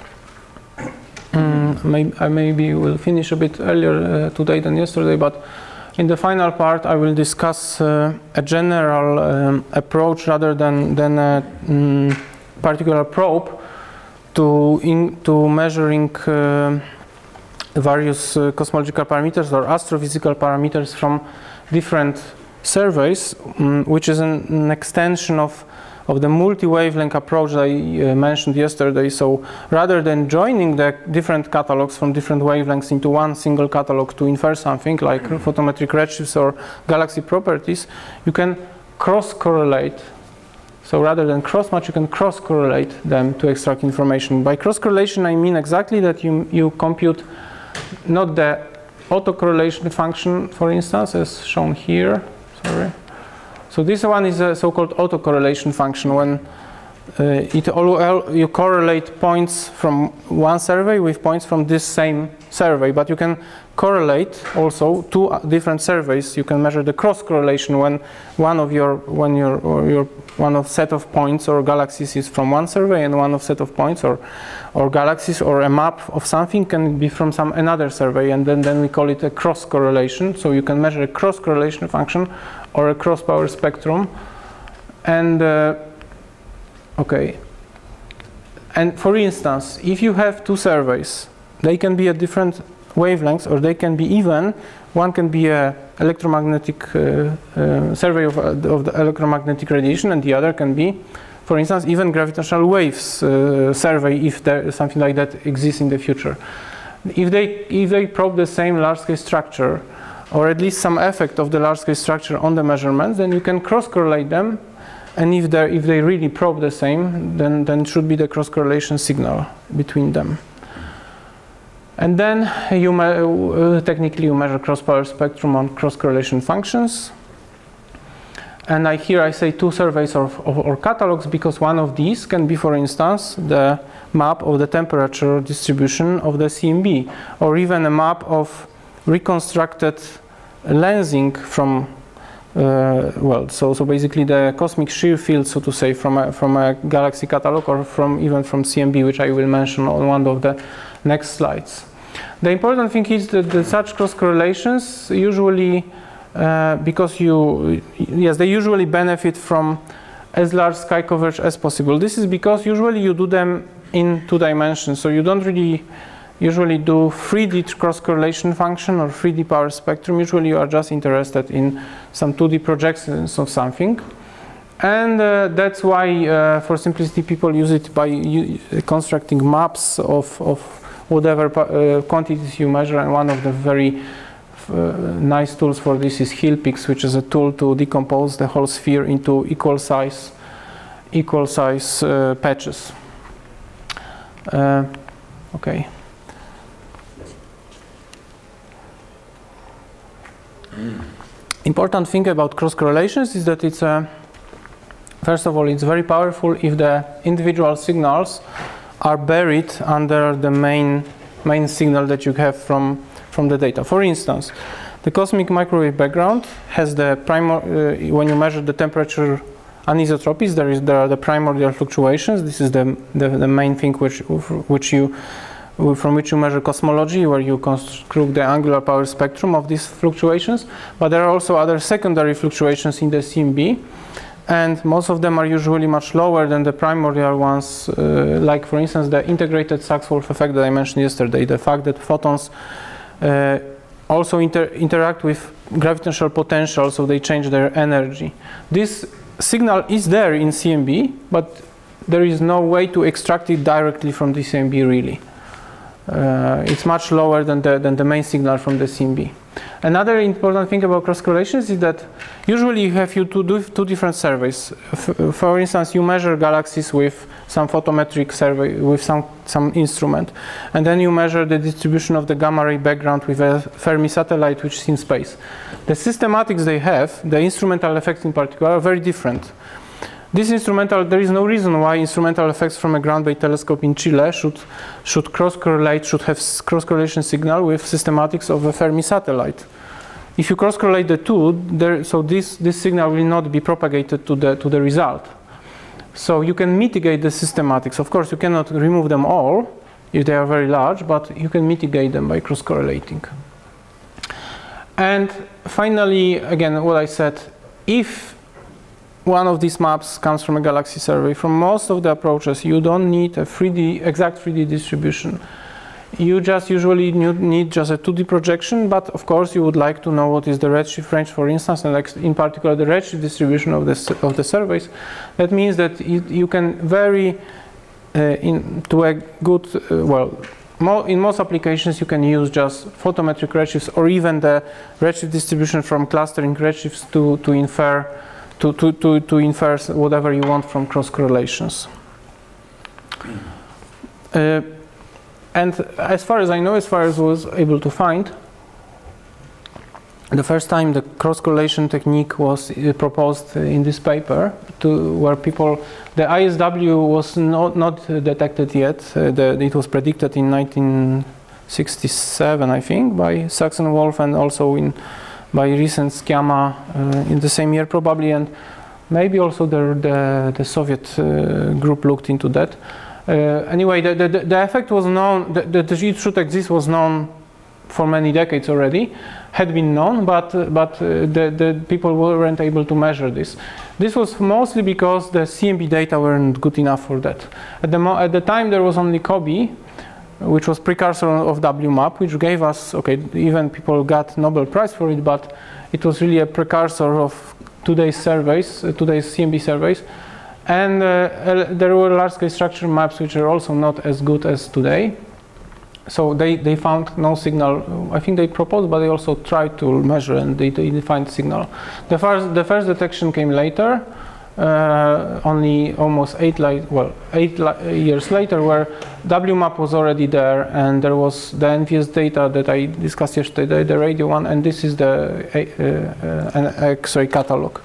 Um, maybe, I maybe will finish a bit earlier uh, today than yesterday, but in the final part I will discuss uh, a general um, approach rather than, than a um, particular probe to, in, to measuring uh, various uh, cosmological parameters or astrophysical parameters from different surveys, um, which is an, an extension of of the multi-wavelength approach I uh, mentioned yesterday. So rather than joining the different catalogs from different wavelengths into one single catalog to infer something like mm-hmm. photometric redshifts or galaxy properties, you can cross-correlate. So rather than cross-match, you can cross-correlate them to extract information. By cross-correlation, I mean exactly that you, you compute not the autocorrelation function, for instance, as shown here. Sorry. So this one is a so-called autocorrelation function, when uh, it all, you correlate points from one survey with points from this same survey, but you can correlate also two different surveys. You can measure the cross correlation when one of your when your or your one of set of points or galaxies is from one survey, and one of set of points or or galaxies or a map of something can be from some another survey, and then then we call it a cross correlation. So you can measure a cross correlation function or a cross power spectrum. And uh, okay, And for instance, if you have two surveys, they can be at different wavelengths, or they can be even. One can be a electromagnetic uh, uh, survey of, uh, of the electromagnetic radiation, and the other can be, for instance, even gravitational waves uh, survey, if there something like that exists in the future. If they if they probe the same large-scale structure, or at least some effect of the large-scale structure on the measurements, then you can cross-correlate them. And if they if they really probe the same, then then it should be the cross-correlation signal between them. And then you uh, technically you measure cross-power spectrum on cross-correlation functions. And I, here I say two surveys or, or, or catalogs, because one of these can be, for instance, the map of the temperature distribution of the C M B, or even a map of reconstructed lensing from, uh, well, so, so basically the cosmic shear field, so to say, from a, from a galaxy catalog, or from even from C M B, which I will mention on one of the next slides. The important thing is that the such cross correlations usually, uh, because you, yes, they usually benefit from as large sky coverage as possible. This is because usually you do them in two dimensions, so you don't really usually do three D cross correlation function or three D power spectrum. Usually you are just interested in some two D projections of something. And uh, that's why, uh, for simplicity, people use it by constructing maps of, of whatever uh, quantities you measure. And one of the very uh, nice tools for this is HillPix, which is a tool to decompose the whole sphere into equal size, equal size uh, patches. Uh, okay. Mm. Important thing about cross correlations is that it's a first of all, it's very powerful if the individual signals are buried under the main main signal that you have from from the data. For instance, the cosmic microwave background has the primordial, uh, when you measure the temperature anisotropies, there is there are the primordial fluctuations. This is the the, the main thing which which you from which you measure cosmology, where you construct the angular power spectrum of these fluctuations. But there are also other secondary fluctuations in the C M B. And most of them are usually much lower than the primordial ones, uh, like, for instance, the integrated Sachs-Wolf effect that I mentioned yesterday, the fact that photons uh, also inter interact with gravitational potential, so they change their energy. This signal is there in C M B, but there is no way to extract it directly from the C M B, really. Uh, it's much lower than the, than the main signal from the C M B. Another important thing about cross correlations is that usually you have you to do two different surveys. F for instance, you measure galaxies with some photometric survey, with some, some instrument, and then you measure the distribution of the gamma ray background with a Fermi satellite which is in space. The systematics they have, the instrumental effects in particular, are very different. This instrumental, there is no reason why instrumental effects from a ground-based telescope in Chile should, should cross-correlate, should have cross-correlation signal with systematics of a Fermi satellite. If you cross-correlate the two, there, so this, this signal will not be propagated to the, to the result. So you can mitigate the systematics. Of course, you cannot remove them all if they are very large, but you can mitigate them by cross-correlating. And finally, again, what I said, if one of these maps comes from a galaxy survey, from most of the approaches, you don't need a three D, exact three D distribution. You just usually need just a two D projection, but of course you would like to know what is the redshift range, for instance, and like in particular the redshift distribution of the, of the surveys. That means that you, you can vary uh, in, to a good, uh, well, mo in most applications you can use just photometric redshifts or even the redshift distribution from clustering redshifts to, to infer To, to, to, to infer whatever you want from cross correlations. Uh, and as far as I know, as far as I was able to find, the first time the cross correlation technique was uh, proposed in this paper, to where people, the I S W was not, not detected yet. Uh, the, it was predicted in nineteen sixty-seven, I think, by Sachs-Wolf, and also in by recent Sciama uh, in the same year probably, and maybe also the, the, the Soviet uh, group looked into that. Uh, anyway, the, the, the effect was known, the, the, the it should exist was known for many decades already, had been known, but, uh, but uh, the, the people weren't able to measure this. This was mostly because the C M B data weren't good enough for that. At the, mo at the time there was only COBE, which was precursor of W map, which gave us, okay, even people got Nobel Prize for it, but it was really a precursor of today's surveys, uh, today's C M B surveys. And uh, there were large-scale structure maps which are also not as good as today. So they, they found no signal. I think they proposed, but they also tried to measure, and they, they defined signal. The first, the first detection came later, uh, only almost eight, well, eight years later, where W map was already there, and there was the N V S data that I discussed yesterday, the radio one, and this is the uh, uh, an X-ray catalog.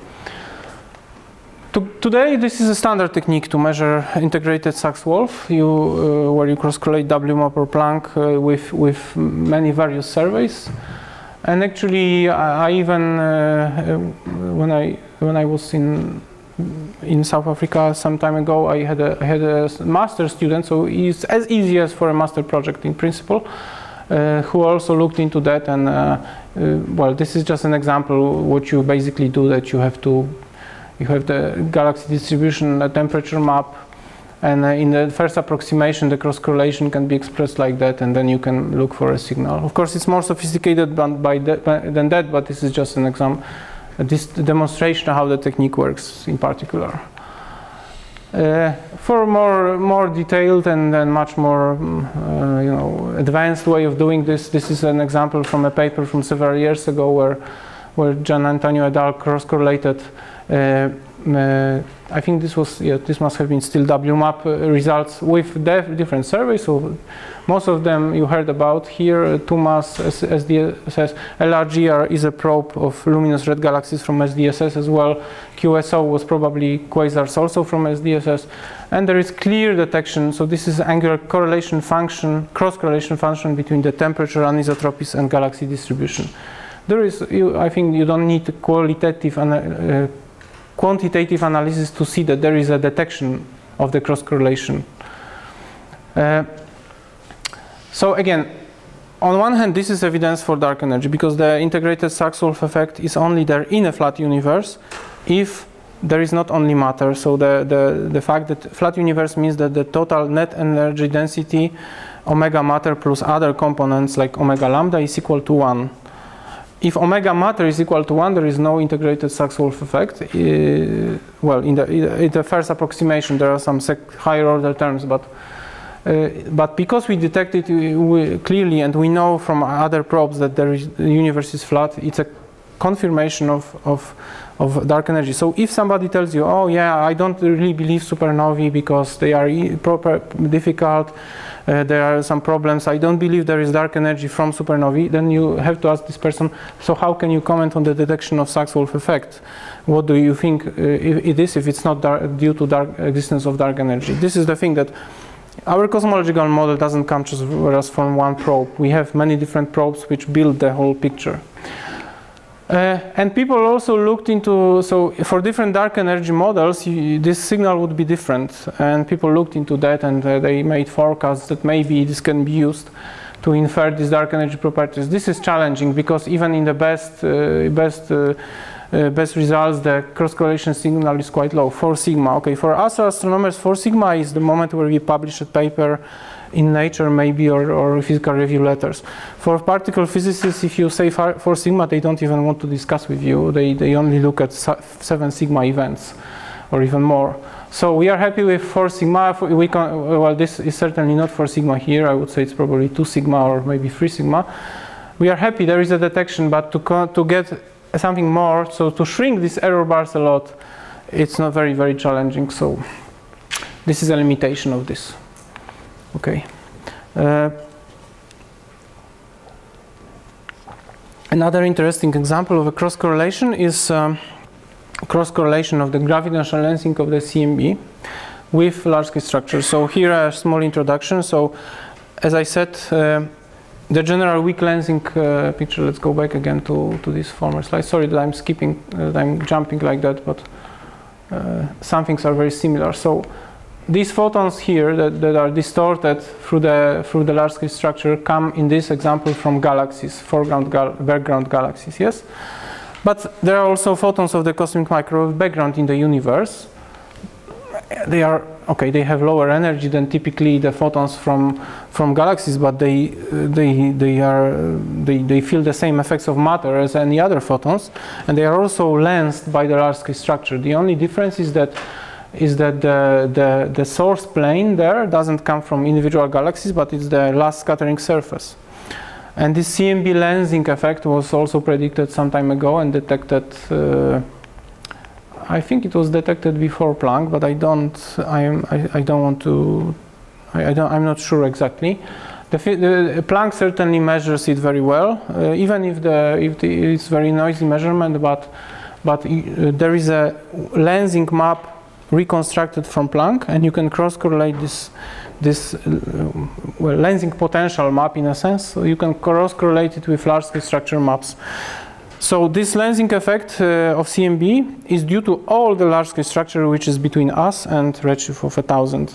To, today, this is a standard technique to measure integrated Sachs-Wolf, you, uh, where you cross-correlate W map or Planck uh, with, with many various surveys. And actually, I, I even, uh, when, I, when I was in, in South Africa some time ago, I had a, I had a master student, so it's as easy as for a master project in principle, uh, who also looked into that. And, uh, uh, well, this is just an example what you basically do, that you have to You have the galaxy distribution, a temperature map, and uh, in the first approximation, the cross-correlation can be expressed like that, and then you can look for a signal. Of course, it's more sophisticated by that, than that, but this is just an example, this demonstration of how the technique works in particular. Uh, for more more detailed and, and much more uh, you know, advanced way of doing this, this is an example from a paper from several years ago where where Gian Antonio et al. Cross-correlated. Uh, uh, I think this was, yeah, this must have been still W map uh, results with different surveys. So most of them you heard about here. Uh, TUMAS, S D S S, L R G R is a probe of luminous red galaxies from S D S S as well. Q S O was probably quasars also from S D S S. And there is clear detection. So this is angular correlation function, cross-correlation function between the temperature, anisotropies, and galaxy distribution. There is, you, I think you don't need qualitative and uh, quantitative analysis to see that there is a detection of the cross-correlation. Uh, so again, on one hand, this is evidence for dark energy, because the integrated Sachs-Wolf effect is only there in a flat universe if there is not only matter. So the, the, the fact that flat universe means that the total net energy density, omega matter plus other components like omega lambda, is equal to one. If omega matter is equal to one, there is no integrated Sachs-Wolf effect. Uh, well, in the, in the first approximation, there are some higher order terms, but uh, but because we detect it we, clearly, and we know from other probes that there is, the universe is flat, it's a confirmation of, of, of dark energy. So if somebody tells you, oh yeah, I don't really believe supernovae because they are proper difficult, Uh, there are some problems, I don't believe there is dark energy from supernovae, then you have to ask this person, so how can you comment on the detection of Sachs-Wolf effect? What do you think uh, if it is if it's not dark, due to dark existence of dark energy? This is the thing, that our cosmological model doesn't come just from one probe. We have many different probes which build the whole picture. Uh, and people also looked into, so for different dark energy models, you, this signal would be different. And people looked into that, and uh, they made forecasts that maybe this can be used to infer these dark energy properties. This is challenging because even in the best, uh, best, uh, uh, best results, the cross-correlation signal is quite low, four sigma. Okay, for us astronomers, four sigma is the moment where we publish a paper in Nature maybe, or, or physical review letters. For particle physicists, if you say four sigma, they don't even want to discuss with you. They, they only look at seven sigma events or even more. So we are happy with four sigma. We can, well, this is certainly not four sigma here. I would say it's probably two sigma or maybe three sigma. We are happy there is a detection, but to, to get something more, so to shrink these error bars a lot, it's not very, very challenging. So this is a limitation of this. Okay. Uh, another interesting example of a cross-correlation is um, cross-correlation of the gravitational lensing of the C M B with large-scale structures. So here a small introduction. So as I said, uh, the general weak lensing uh, picture, let's go back again to, to this former slide. Sorry that I'm skipping, uh, that I'm jumping like that, but uh, some things are very similar. So these photons here that, that are distorted through the through the large-scale structure come in this example from galaxies, foreground gal background galaxies, yes. But there are also photons of the cosmic microwave background in the universe. They are okay. They have lower energy than typically the photons from from galaxies, but they they they are they they feel the same effects of matter as any other photons, and they are also lensed by the large-scale structure. The only difference is that is that the, the, the source plane there doesn't come from individual galaxies, but it's the last scattering surface. And this C M B lensing effect was also predicted some time ago and detected, uh, I think it was detected before Planck, but I don't, I, am, I, I don't want to, I, I don't, I'm not sure exactly. The, the Planck certainly measures it very well, uh, even if, the, if the, it's very noisy measurement, but, but uh, there is a lensing map reconstructed from Planck, and you can cross-correlate this, this uh, well, lensing potential map in a sense. So you can cross-correlate it with large-scale structure maps. So this lensing effect uh, of C M B is due to all the large-scale structure which is between us and redshift of a thousand.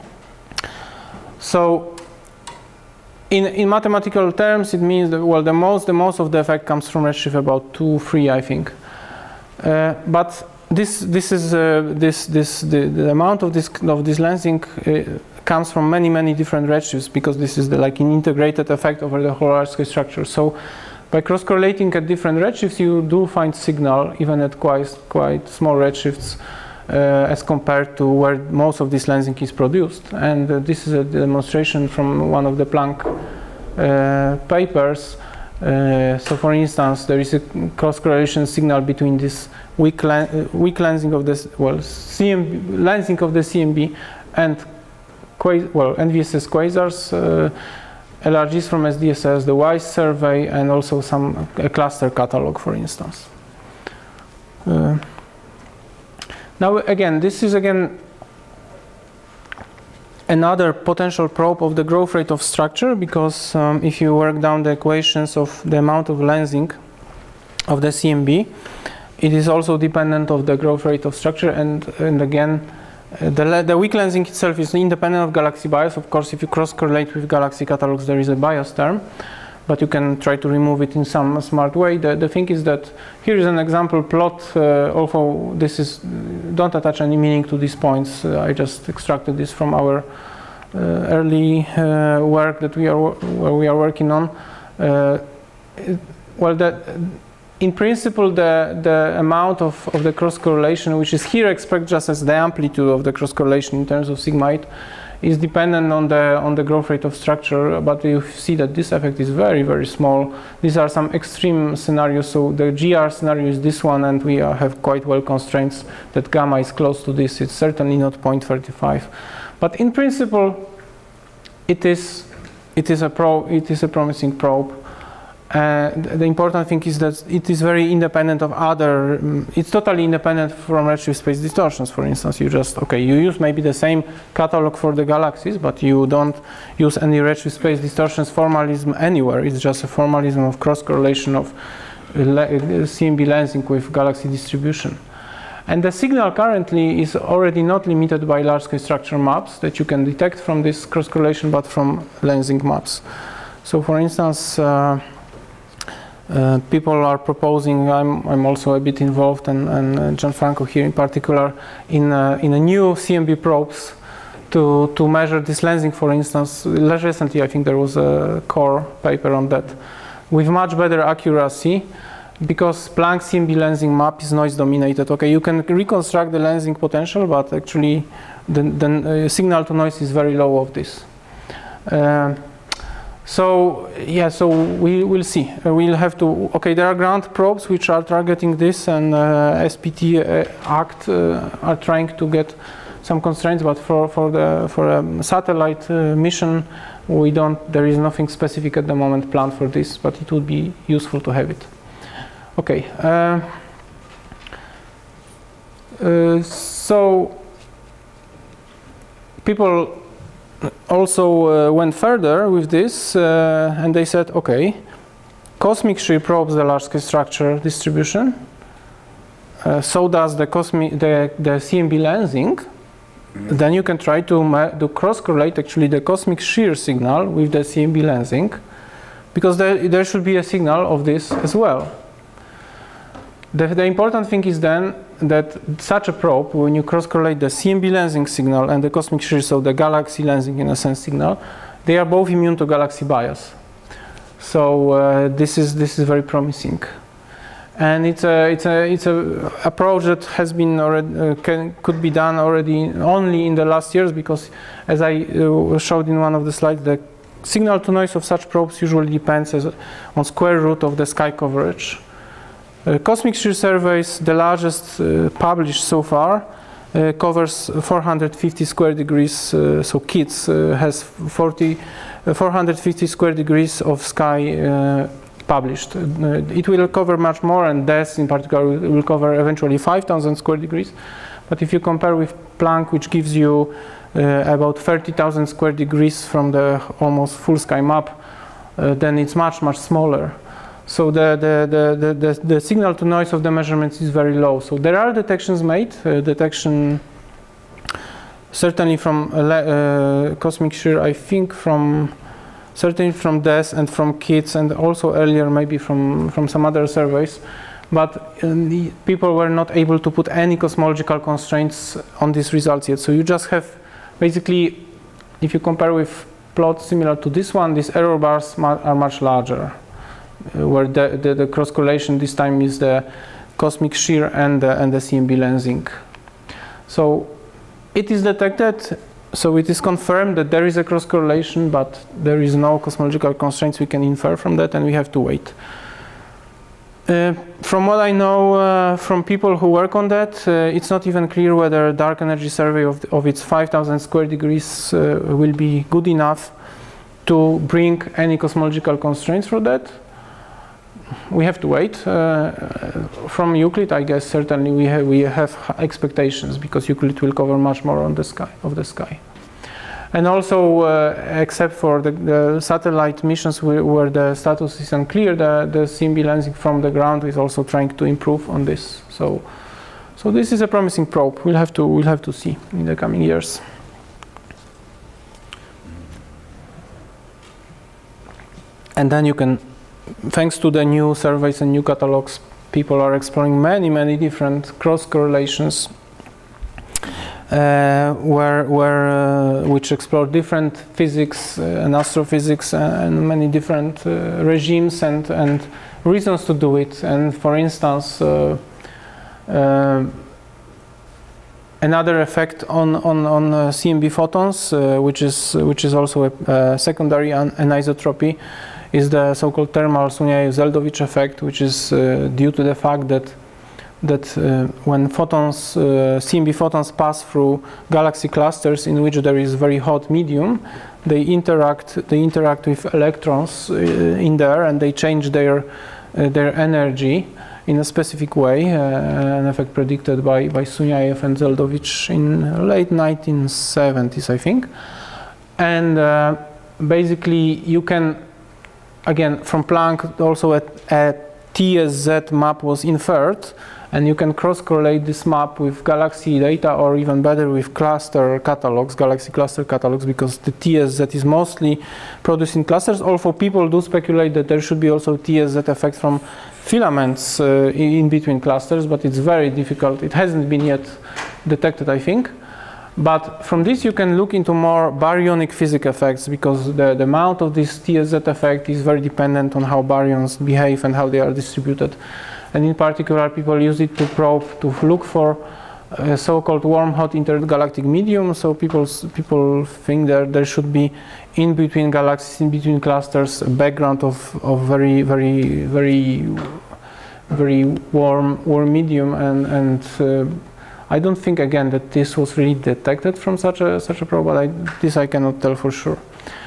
So in, in mathematical terms, it means that, well, the most, the most of the effect comes from redshift about two, three, I think. Uh, but This this is uh, this this the, the amount of this of this lensing uh, comes from many many different redshifts, because this is the, like an integrated effect over the whole large scale structure. So by cross correlating at different redshifts, you do find signal even at quite quite small redshifts uh, as compared to where most of this lensing is produced. And uh, this is a demonstration from one of the Planck uh, papers. Uh, so, for instance, there is a cross-correlation signal between this weak, uh, weak lensing of this, well, C M B, lensing of the C M B and well, N V S S quasars, uh, L R Gs from S D S S, the WISE survey, and also some a cluster catalog, for instance. Uh, now, again, this is again another potential probe of the growth rate of structure, because um, if you work down the equations of the amount of lensing of the C M B, it is also dependent of the growth rate of structure, and, and again, uh, the, the weak lensing itself is independent of galaxy bias. Of course, if you cross-correlate with galaxy catalogs, there is a bias term, but you can try to remove it in some smart way. The, the thing is that here is an example plot, uh, although this is, don't attach any meaning to these points. Uh, I just extracted this from our uh, early uh, work that we are, where we are working on. Uh, it, well, that, in principle, the, the amount of, of the cross-correlation, which is here expressed just as the amplitude of the cross-correlation in terms of sigma eight, is dependent on the on the growth rate of structure, but you see that this effect is very very small. These are some extreme scenarios. So the G R scenario is this one, and we uh, have quite well constraints that gamma is close to this. It's certainly not zero point three five, but in principle, it is it is a pro it is a promising probe. And the important thing is that it is very independent of other, um, it's totally independent from redshift space distortions. For instance, you just, okay, you use maybe the same catalog for the galaxies, but you don't use any redshift space distortions formalism anywhere. It's just a formalism of cross-correlation of uh, C M B lensing with galaxy distribution. And the signal currently is already not limited by large-scale structure maps that you can detect from this cross-correlation, but from lensing maps. So for instance, uh, Uh, people are proposing, I'm, I'm also a bit involved, and, and uh, Gianfranco here in particular, in, uh, in a new C M B probes to, to measure this lensing, for instance. Less recently, I think there was a core paper on that, with much better accuracy, because Planck C M B lensing map is noise dominated. Okay, you can reconstruct the lensing potential, but actually the, the uh, signal to noise is very low of this. Uh, So yeah, so we will see. Uh, we'll have to. Okay, there are ground probes which are targeting this, and uh, S P T uh, Act uh, are trying to get some constraints. But for for the for a satellite uh, mission, we don't. There is nothing specific at the moment planned for this, but it would be useful to have it. Okay. Uh, uh, so people also uh, went further with this, uh, and they said, okay, cosmic tree probes the large-scale structure distribution. Uh, so does the cosmic the, the C M B lensing, Mm-hmm. Then you can try to, to cross-correlate actually the cosmic shear signal with the C M B lensing, because there, there should be a signal of this as well. The, the important thing is then that such a probe, when you cross-correlate the C M B lensing signal and the cosmic shear, so the galaxy lensing in a sense signal, they are both immune to galaxy bias. So uh, this is this is very promising, and it's a it's a it's a approach that has been already uh, can could be done already only in the last years, because as I uh, showed in one of the slides, the signal to noise of such probes usually depends as, on square root of the sky coverage. Uh, cosmic shear surveys, the largest uh, published so far, uh, covers four hundred fifty square degrees. Uh, so KITS uh, has forty, uh, four hundred fifty square degrees of sky uh, published. Uh, it will cover much more, and D E S in particular will, will cover eventually five thousand square degrees. But if you compare with Planck, which gives you uh, about thirty thousand square degrees from the almost full sky map, uh, then it's much much smaller. So the, the, the, the, the signal to noise of the measurements is very low. So there are detections made, uh, detection certainly from uh, uh, cosmic shear, I think from certainly from D E S and from KITS, and also earlier maybe from, from some other surveys. But uh, the people were not able to put any cosmological constraints on these results yet. So you just have basically, if you compare with plots similar to this one, these error bars are much larger. Uh, where the, the, the cross correlation this time is the cosmic shear and the, and the C M B lensing. So it is detected, so it is confirmed that there is a cross correlation, but there is no cosmological constraints we can infer from that, and we have to wait. Uh, from what I know uh, from people who work on that, uh, it's not even clear whether a dark energy survey of, of its five thousand square degrees uh, will be good enough to bring any cosmological constraints for that. We have to wait. Uh, from Euclid, I guess certainly we have we have expectations, because Euclid will cover much more on the sky of the sky, and also uh, except for the, the satellite missions where, where the status is unclear, the the C M B lensing from the ground is also trying to improve on this. So, so this is a promising probe. We'll have to we'll have to see in the coming years. And then you can, thanks to the new surveys and new catalogs, people are exploring many, many different cross correlations, uh, where, where, uh, which explore different physics uh, and astrophysics and, and many different uh, regimes and, and reasons to do it. And for instance, uh, uh, another effect on on, on uh, C M B photons, uh, which is which is also a, a secondary an anisotropy, is the so-called thermal Sunyaev-Zeldovich effect, which is uh, due to the fact that that uh, when photons, uh, C M B photons pass through galaxy clusters in which there is very hot medium, they interact they interact with electrons uh, in there, and they change their uh, their energy in a specific way, uh, an effect predicted by by Sunyaev and Zeldovich in late nineteen seventies, I think. And uh, basically, you can, again, from Planck, also a, a T S Z map was inferred, and you can cross-correlate this map with galaxy data, or even better with cluster catalogs, galaxy cluster catalogs, because the T S Z is mostly produced in clusters. Although people do speculate that there should be also T S Z effect from filaments uh, in between clusters, but it's very difficult. It hasn't been yet detected, I think. But from this you can look into more baryonic physics effects, because the, the amount of this T S Z effect is very dependent on how baryons behave and how they are distributed. And in particular, people use it to probe, to look for a so-called warm hot intergalactic medium. So people, people think that there should be in between galaxies, in between clusters, a background of, of very, very, very, very warm, warm medium. And, and uh, I don't think, again, that this was really detected from such a such a probe, but I, this I cannot tell for sure.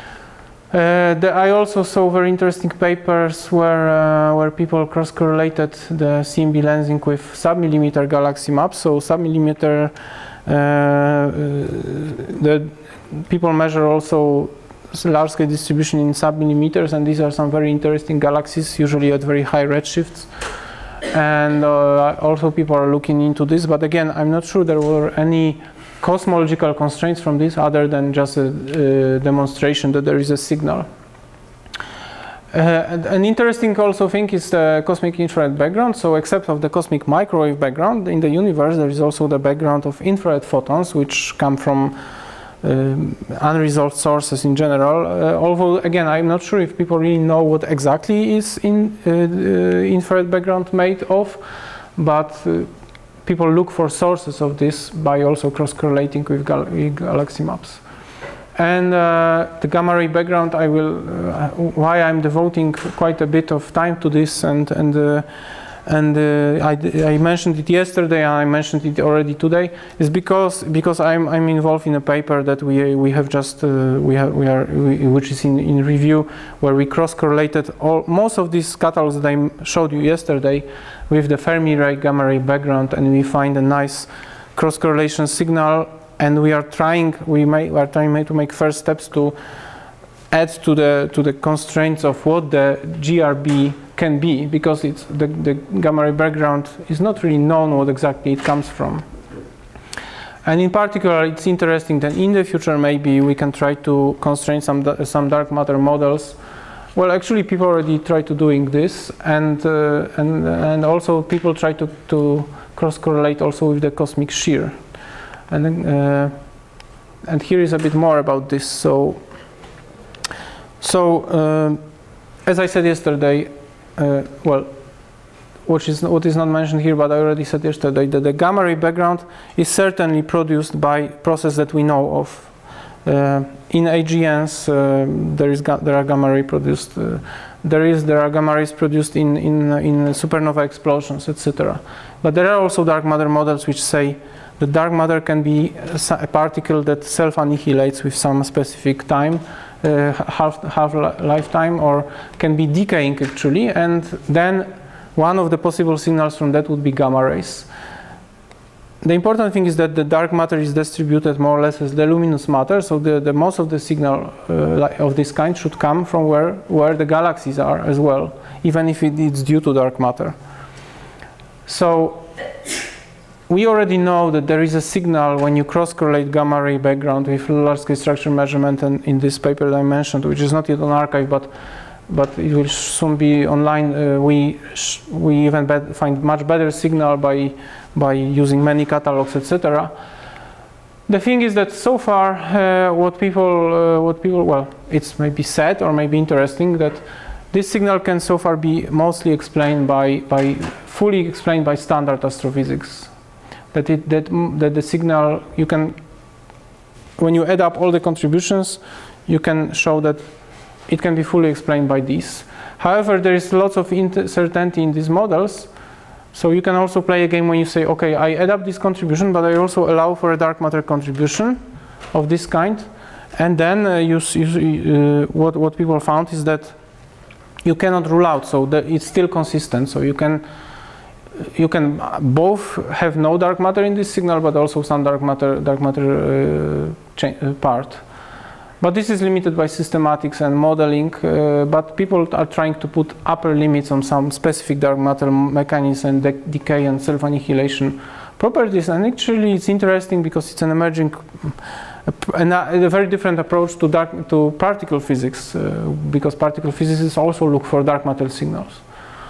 Uh, the, I also saw very interesting papers where uh, where people cross-correlated the C M B lensing with submillimeter galaxy maps. So submillimeter, uh, uh, the people measure also large-scale distribution in submillimeters, and these are some very interesting galaxies, usually at very high redshifts. And uh, also people are looking into this, but again, I'm not sure there were any cosmological constraints from this other than just a uh, demonstration that there is a signal. Uh, an interesting also thing is the cosmic infrared background. So except of the cosmic microwave background, in the universe there is also the background of infrared photons, which come from um, unresolved sources in general. Uh, although, again, I'm not sure if people really know what exactly is in, uh, uh, infrared background made of, but uh, people look for sources of this by also cross-correlating with, gal with galaxy maps. And uh, the gamma ray background, I will, uh, why I'm devoting quite a bit of time to this, and and uh, and uh, I, I mentioned it yesterday, and I mentioned it already today, is because because I'm I'm involved in a paper that we we have just uh, we have we are we, which is in in review, where we cross correlated all most of these catalogs that I showed you yesterday with the Fermi ray gamma ray background, and we find a nice cross correlation signal. And we are trying, we, may, we are trying to make first steps to add to the to the constraints of what the G R B can be, because it's the, the gamma ray background is not really known what exactly it comes from. And in particular, it's interesting that in the future maybe we can try to constrain some some dark matter models. Well, actually, people already try to doing this, and uh, and and also people try to to cross correlate also with the cosmic shear. And then, uh, and here is a bit more about this. So, so uh, as I said yesterday, uh, well, which is what is not mentioned here, but I already said yesterday that the gamma ray background is certainly produced by process that we know of. Uh, in A G Ns, uh, there is there are gamma ray produced. Uh, there is there are gamma rays produced in in in supernova explosions, et cetera. But there are also dark matter models which say the dark matter can be a particle that self-annihilates with some specific time, uh, half, half lifetime, or can be decaying actually, and then one of the possible signals from that would be gamma rays. The important thing is that the dark matter is distributed more or less as the luminous matter, so the, the most of the signal uh, of this kind should come from where, where the galaxies are as well, even if it, it's due to dark matter. So we already know that there is a signal when you cross-correlate gamma ray background with large-scale structure measurement, and in this paper that I mentioned, which is not yet on arXiv, but but it will soon be online. Uh, we sh we even find much better signal by by using many catalogs, et cetera. The thing is that so far, uh, what people uh, what people well, it's maybe sad or maybe interesting that this signal can so far be mostly explained by by fully explained by standard astrophysics. That it that that the signal you can, when you add up all the contributions, you can show that it can be fully explained by these. However, there is lots of uncertainty in these models, so you can also play a game when you say, okay, I add up this contribution, but I also allow for a dark matter contribution of this kind, and then uh, you, you, uh, what what people found is that you cannot rule out, so that it's still consistent. So you can. You can both have no dark matter in this signal, but also some dark matter, dark matter uh, uh, part. But this is limited by systematics and modeling. Uh, but people are trying to put upper limits on some specific dark matter mechanisms and de decay and self-annihilation properties. And actually, it's interesting because it's an emerging, a, a, a very different approach to dark to particle physics, uh, because particle physicists also look for dark matter signals.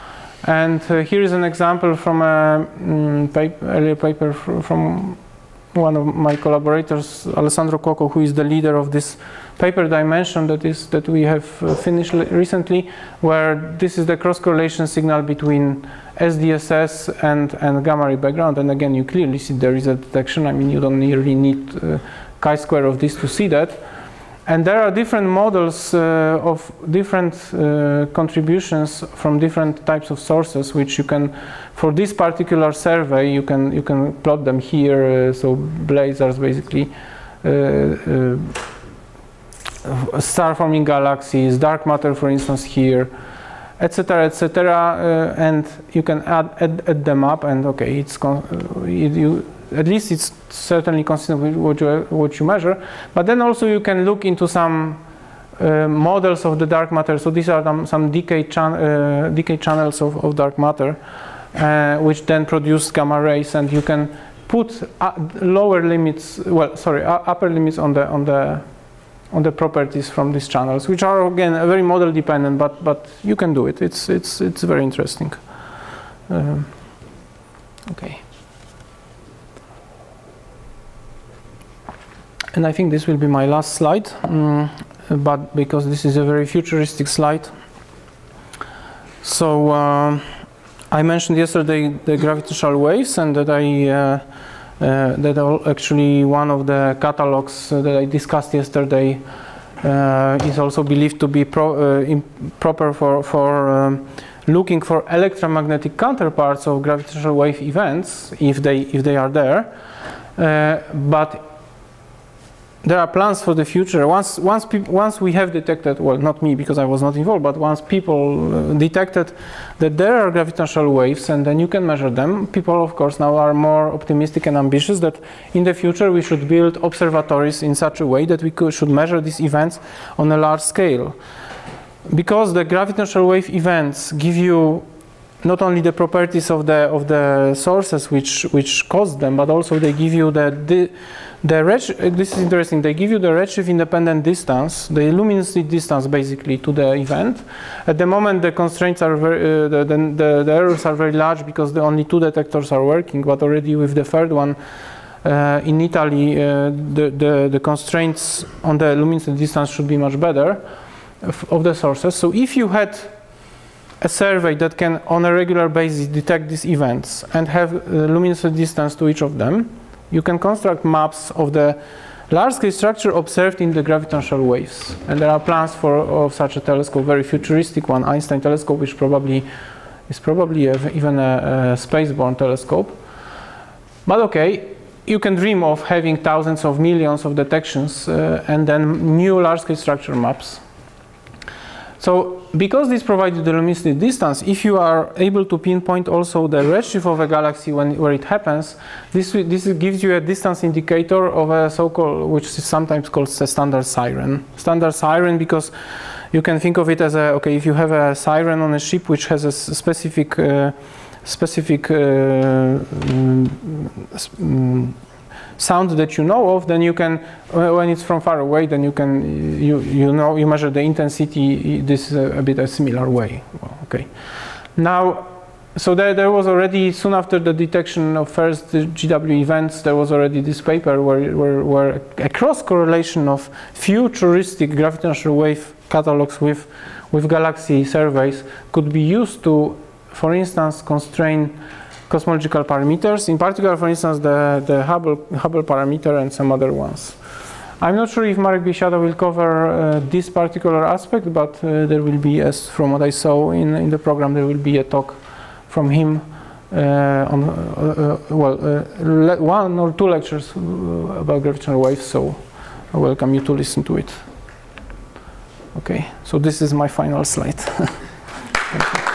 And uh, here is an example from a um, paper, earlier paper fr from one of my collaborators, Alessandro Cuoco, who is the leader of this paper that I mentioned that is that we have uh, finished recently, where this is the cross-correlation signal between S D S S and, and gamma ray background. And again, you clearly see there is a detection. I mean, you don't really need uh, chi-square of this to see that. And there are different models uh, of different uh, contributions from different types of sources, which you can, for this particular survey, you can you can plot them here. Uh, so blazars, basically, uh, uh, star-forming galaxies, dark matter, for instance, here, et cetera, et cetera. Uh, and you can add, add add them up, and okay, it's con uh, it, you. At least it's certainly consistent with what you, what you measure. But then also you can look into some uh, models of the dark matter. So these are some, some decay, chan uh, decay channels of, of dark matter, uh, which then produce gamma rays. And you can put uh, lower limits, well, sorry, uh, upper limits on the on the on the properties from these channels, which are again very model dependent, but but you can do it. It's it's it's very interesting. Um, okay. And I think this will be my last slide, um, but because this is a very futuristic slide. So uh, I mentioned yesterday the gravitational waves, and that I uh, uh, that are actually one of the catalogs that I discussed yesterday uh, is also believed to be pro, uh, proper for for um, looking for electromagnetic counterparts of gravitational wave events if they if they are there, uh, but there are plans for the future. Once, once, once we have detected, well, not me because I was not involved, but once people uh, detected that there are gravitational waves and then you can measure them, people, of course, now are more optimistic and ambitious that in the future we should build observatories in such a way that we could, should measure these events on a large scale. Because the gravitational wave events give you not only the properties of the of the sources which which cause them, but also they give you the the, the redshift. This is interesting. They give you the redshift independent distance, the luminosity distance, basically to the event. At the moment, the constraints are very, uh, the, the the errors are very large because the only two detectors are working. But already with the third one uh, in Italy, uh, the, the the constraints on the luminosity distance should be much better of, of the sources. So if you had a survey that can on a regular basis detect these events and have uh, luminosity distance to each of them, you can construct maps of the large-scale structure observed in the gravitational waves. And there are plans for of such a telescope, very futuristic one, Einstein telescope, which probably is probably a, even a, a space-borne telescope. But okay, you can dream of having thousands of millions of detections uh, and then new large-scale structure maps. So, because this provides the luminosity distance, if you are able to pinpoint also the redshift of a galaxy when where it happens, this this gives you a distance indicator of a so-called, which is sometimes called a standard siren. Standard siren because you can think of it as a okay. If you have a siren on a ship which has a specific uh, specific uh, um, sound that you know of, then you can, when it's from far away, then you can, you, you know, you measure the intensity. This is a, a bit a similar way. Well, okay. Now, so there, there was already, soon after the detection of first G W events, there was already this paper where, where, where a cross correlation of futuristic gravitational wave catalogs with, with galaxy surveys could be used to, for instance, constrain cosmological parameters, in particular, for instance, the, the Hubble, Hubble parameter and some other ones. I'm not sure if Marek Biesiada will cover uh, this particular aspect, but uh, there will be, as from what I saw in, in the program, there will be a talk from him uh, on, uh, uh, well, uh, one or two lectures about gravitational waves, so I welcome you to listen to it. Okay, so this is my final slide. Thank you.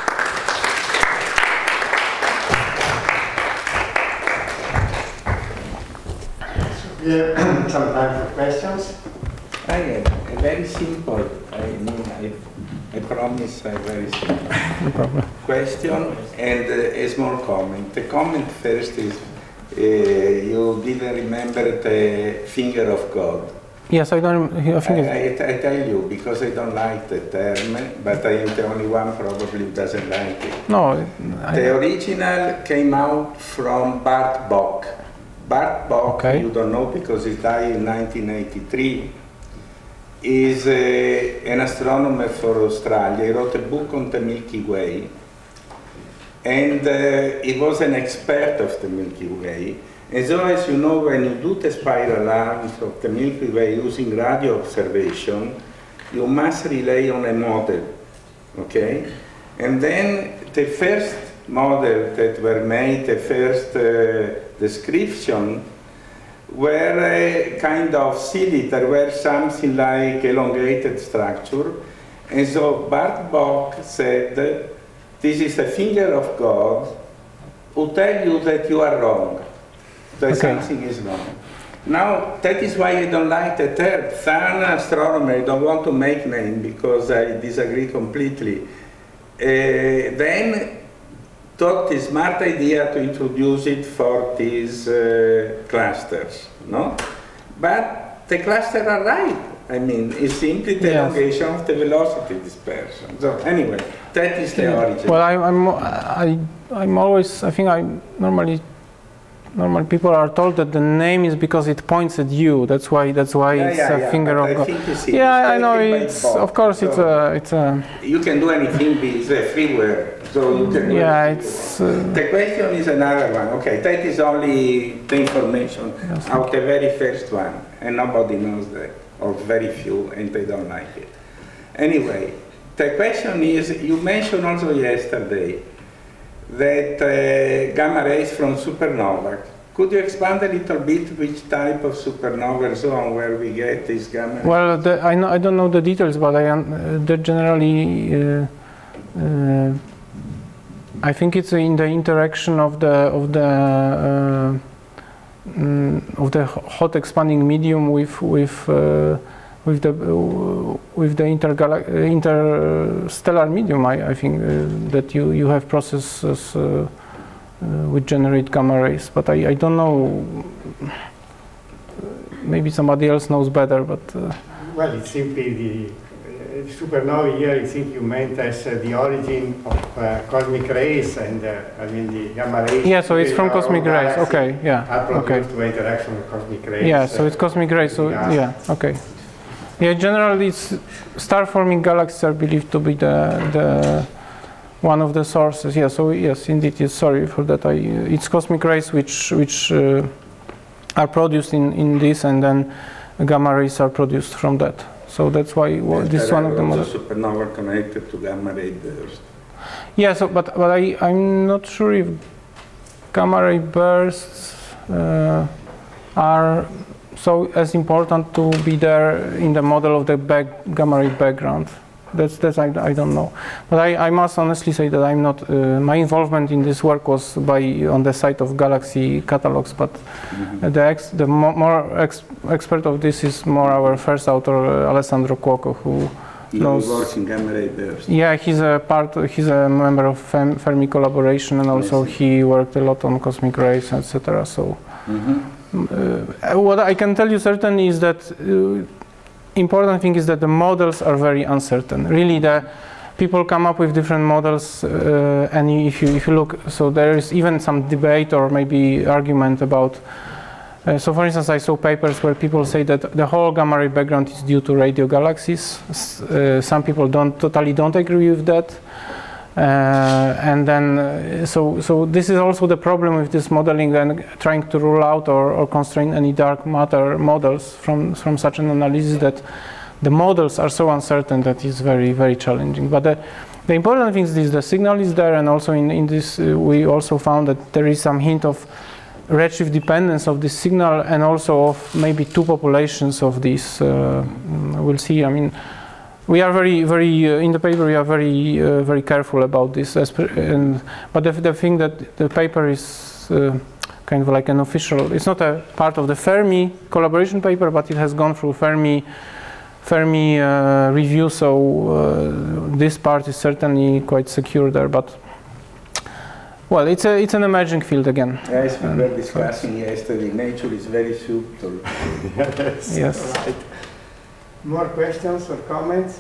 Yeah, some time for questions. I am very simple. I mean, I, I promise a very simple No problem. question and uh, a small comment. The comment first is uh, you didn't remember the finger of God. Yes, I don't. I think. I, I, I tell you because I don't like the term, but I am the only one probably who doesn't like it. No. I, The original came out from Bart Bok. Bart Bok, okay. You don't know because he died in nineteen eighty-three, is uh, an astronomer for Australia. He wrote a book on the Milky Way, and uh, he was an expert of the Milky Way. And so, as you know, when you do the spiral arms of the Milky Way using radio observation, you must rely on a model, okay? And then the first model that were made, the first uh, description, were uh, kind of silly. There were something like elongated structure. And so Bart Bok said, this is the finger of God who tell you that you are wrong, that okay. something is wrong. Now, that is why I don't like the term. Some astronomer, I don't want to make name because I disagree completely. Uh, then thought the smart idea to introduce it for these uh, clusters, no? But the clusters are right. I mean, it's simply the Yes. elongation of the velocity dispersion. So anyway, that is the origin. Well, I, I'm I I'm always I think I normally normally people are told that the name is because it points at you. That's why that's why Yeah, it's yeah, a yeah, finger but of I God. think you see, Yeah, I it's know. taken by It's both. of course it's So a it's a you can do anything, it's a freeware. So you can do yeah anything you it's. want. Uh, The question is another one. Okay, that is only the information Yes. of the very first one, and nobody knows that, or very few, and they don't like it. Anyway, the question is, you mentioned also yesterday that uh, gamma rays from supernova. Could you expand a little bit which type of supernova and so on where we get these gamma rays? Well, the, I know I don't know the details, but I um, uh, they're generally. Uh, uh, I think it's in the interaction of the of the uh, mm, of the hot expanding medium with with uh, with the uh, with the intergala interstellar medium. I, I think uh, that you you have processes uh, uh, which generate gamma rays, but I, I don't know. Maybe somebody else knows better, but. Uh, Well, it's simply the uh, supernova here. I think you meant as uh, the origin of uh, cosmic rays, and uh, I mean the gamma rays. Yeah, so it's from are cosmic all rays. galaxies Okay, yeah. Are Okay. produced by interaction with cosmic rays. Yeah, so uh, it's cosmic rays. So yeah. yeah, okay. Yeah, generally, it's star-forming galaxies are believed to be the the one of the sources. Yeah. So yes, indeed. Yes, sorry for that. I uh, it's cosmic rays which which uh, are produced in in this, and then gamma rays are produced from that. So that's why well, Yes, this is there one are of the also models. supernova connected to gamma ray burst. Yeah. So, but but I I'm not sure if gamma ray bursts uh, are so as important to be there in the model of the back gamma ray background. That's that's I, I don't know, but I, I must honestly say that I'm not. Uh, my involvement in this work was by on the side of Galaxy catalogs, but Mm-hmm. uh, the ex, the mo more ex expert of this is more our first author, uh, Alessandro Cuoco, who He knows. works in gamma ray burst. Yeah, he's a part. He's a member of Fem, Fermi collaboration, and also see. he worked a lot on cosmic rays, et cetera. So. Mm-hmm. Uh, what I can tell you certainly is that uh, important thing is that the models are very uncertain. Really, the people come up with different models, uh, and if you if you look, so there is even some debate or maybe argument about. Uh, so, for instance, I saw papers where people say that the whole gamma ray background is due to radio galaxies. Uh, some people don't totally don't agree with that. Uh, and then, uh, so so this is also the problem with this modeling and trying to rule out or, or constrain any dark matter models from from such an analysis, that the models are so uncertain that it's very very challenging. But the, the important thing is this: the signal is there, and also in in this uh, we also found that there is some hint of redshift dependence of this signal, and also of maybe two populations of these. Uh, we'll see. I mean. We are very, very uh, in the paper. We are very, uh, very careful about this. And, but the, the thing that the paper is uh, kind of like an official. It's not a part of the Fermi collaboration paper, but it has gone through Fermi, Fermi uh, review. So uh, this part is certainly quite secure there. But well, it's a, it's an emerging field again. As we And were discussing yesterday, nature is very subtle. yes. Yes. Right. More questions or comments?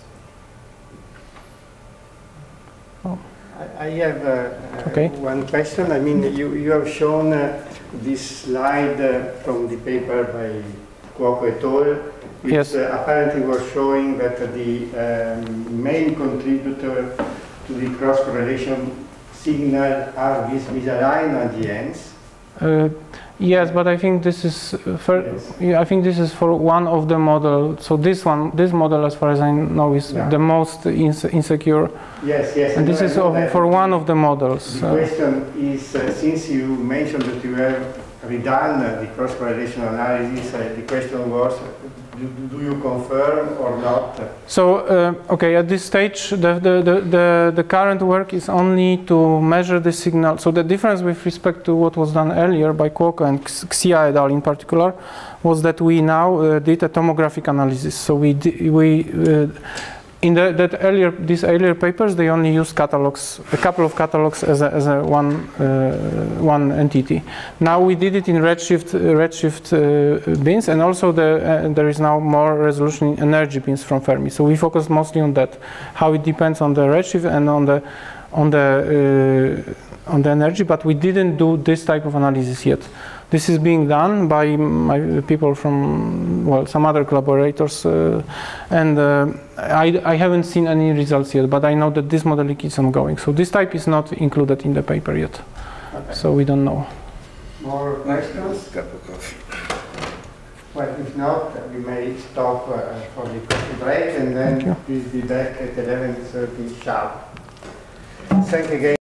Oh. I, I have uh, uh, Okay. one question. I mean, you, you have shown uh, this slide uh, from the paper by Cuoco et al. Which Yes. uh, apparently was showing that the um, main contributor to the cross-correlation signal are these misaligned at the ends. Uh, yes, but I think this is uh, for, Yes. yeah, I think this is for one of the model. So this one, this model, as far as I know, is Yeah. the most inse insecure, Yes, yes. and I this know- I is know of, that. for one of the models. The Uh, question is, uh, since you mentioned that you have redone uh, the cross-correlation analysis, uh, the question was, do, do you confirm or not? so uh, okay, at this stage, the, the the the the current work is only to measure the signal. So the difference with respect to what was done earlier by Cuoco and Xia et al. In particular, was that we now uh, did a tomographic analysis. So we d we uh, in the that earlier these earlier papers, they only used catalogs, a couple of catalogs as a, as a one uh, one entity. Now we did it in Redshift uh, Redshift uh, bins, and also the uh, there is now more resolution in energy bins from Fermi. So we focused mostly on that, how it depends on the Redshift and on the on the uh, on the energy, but we didn't do this type of analysis yet. This is being done by my people from, well, some other collaborators, uh, and uh, I, I haven't seen any results yet, but I know that this modeling is ongoing. So this type is not included in the paper yet, okay. So we don't know. More questions? Cup of coffee. Well, if not, we may stop uh, for the coffee break, and then we'll be back at eleven thirty sharp. Thank you again.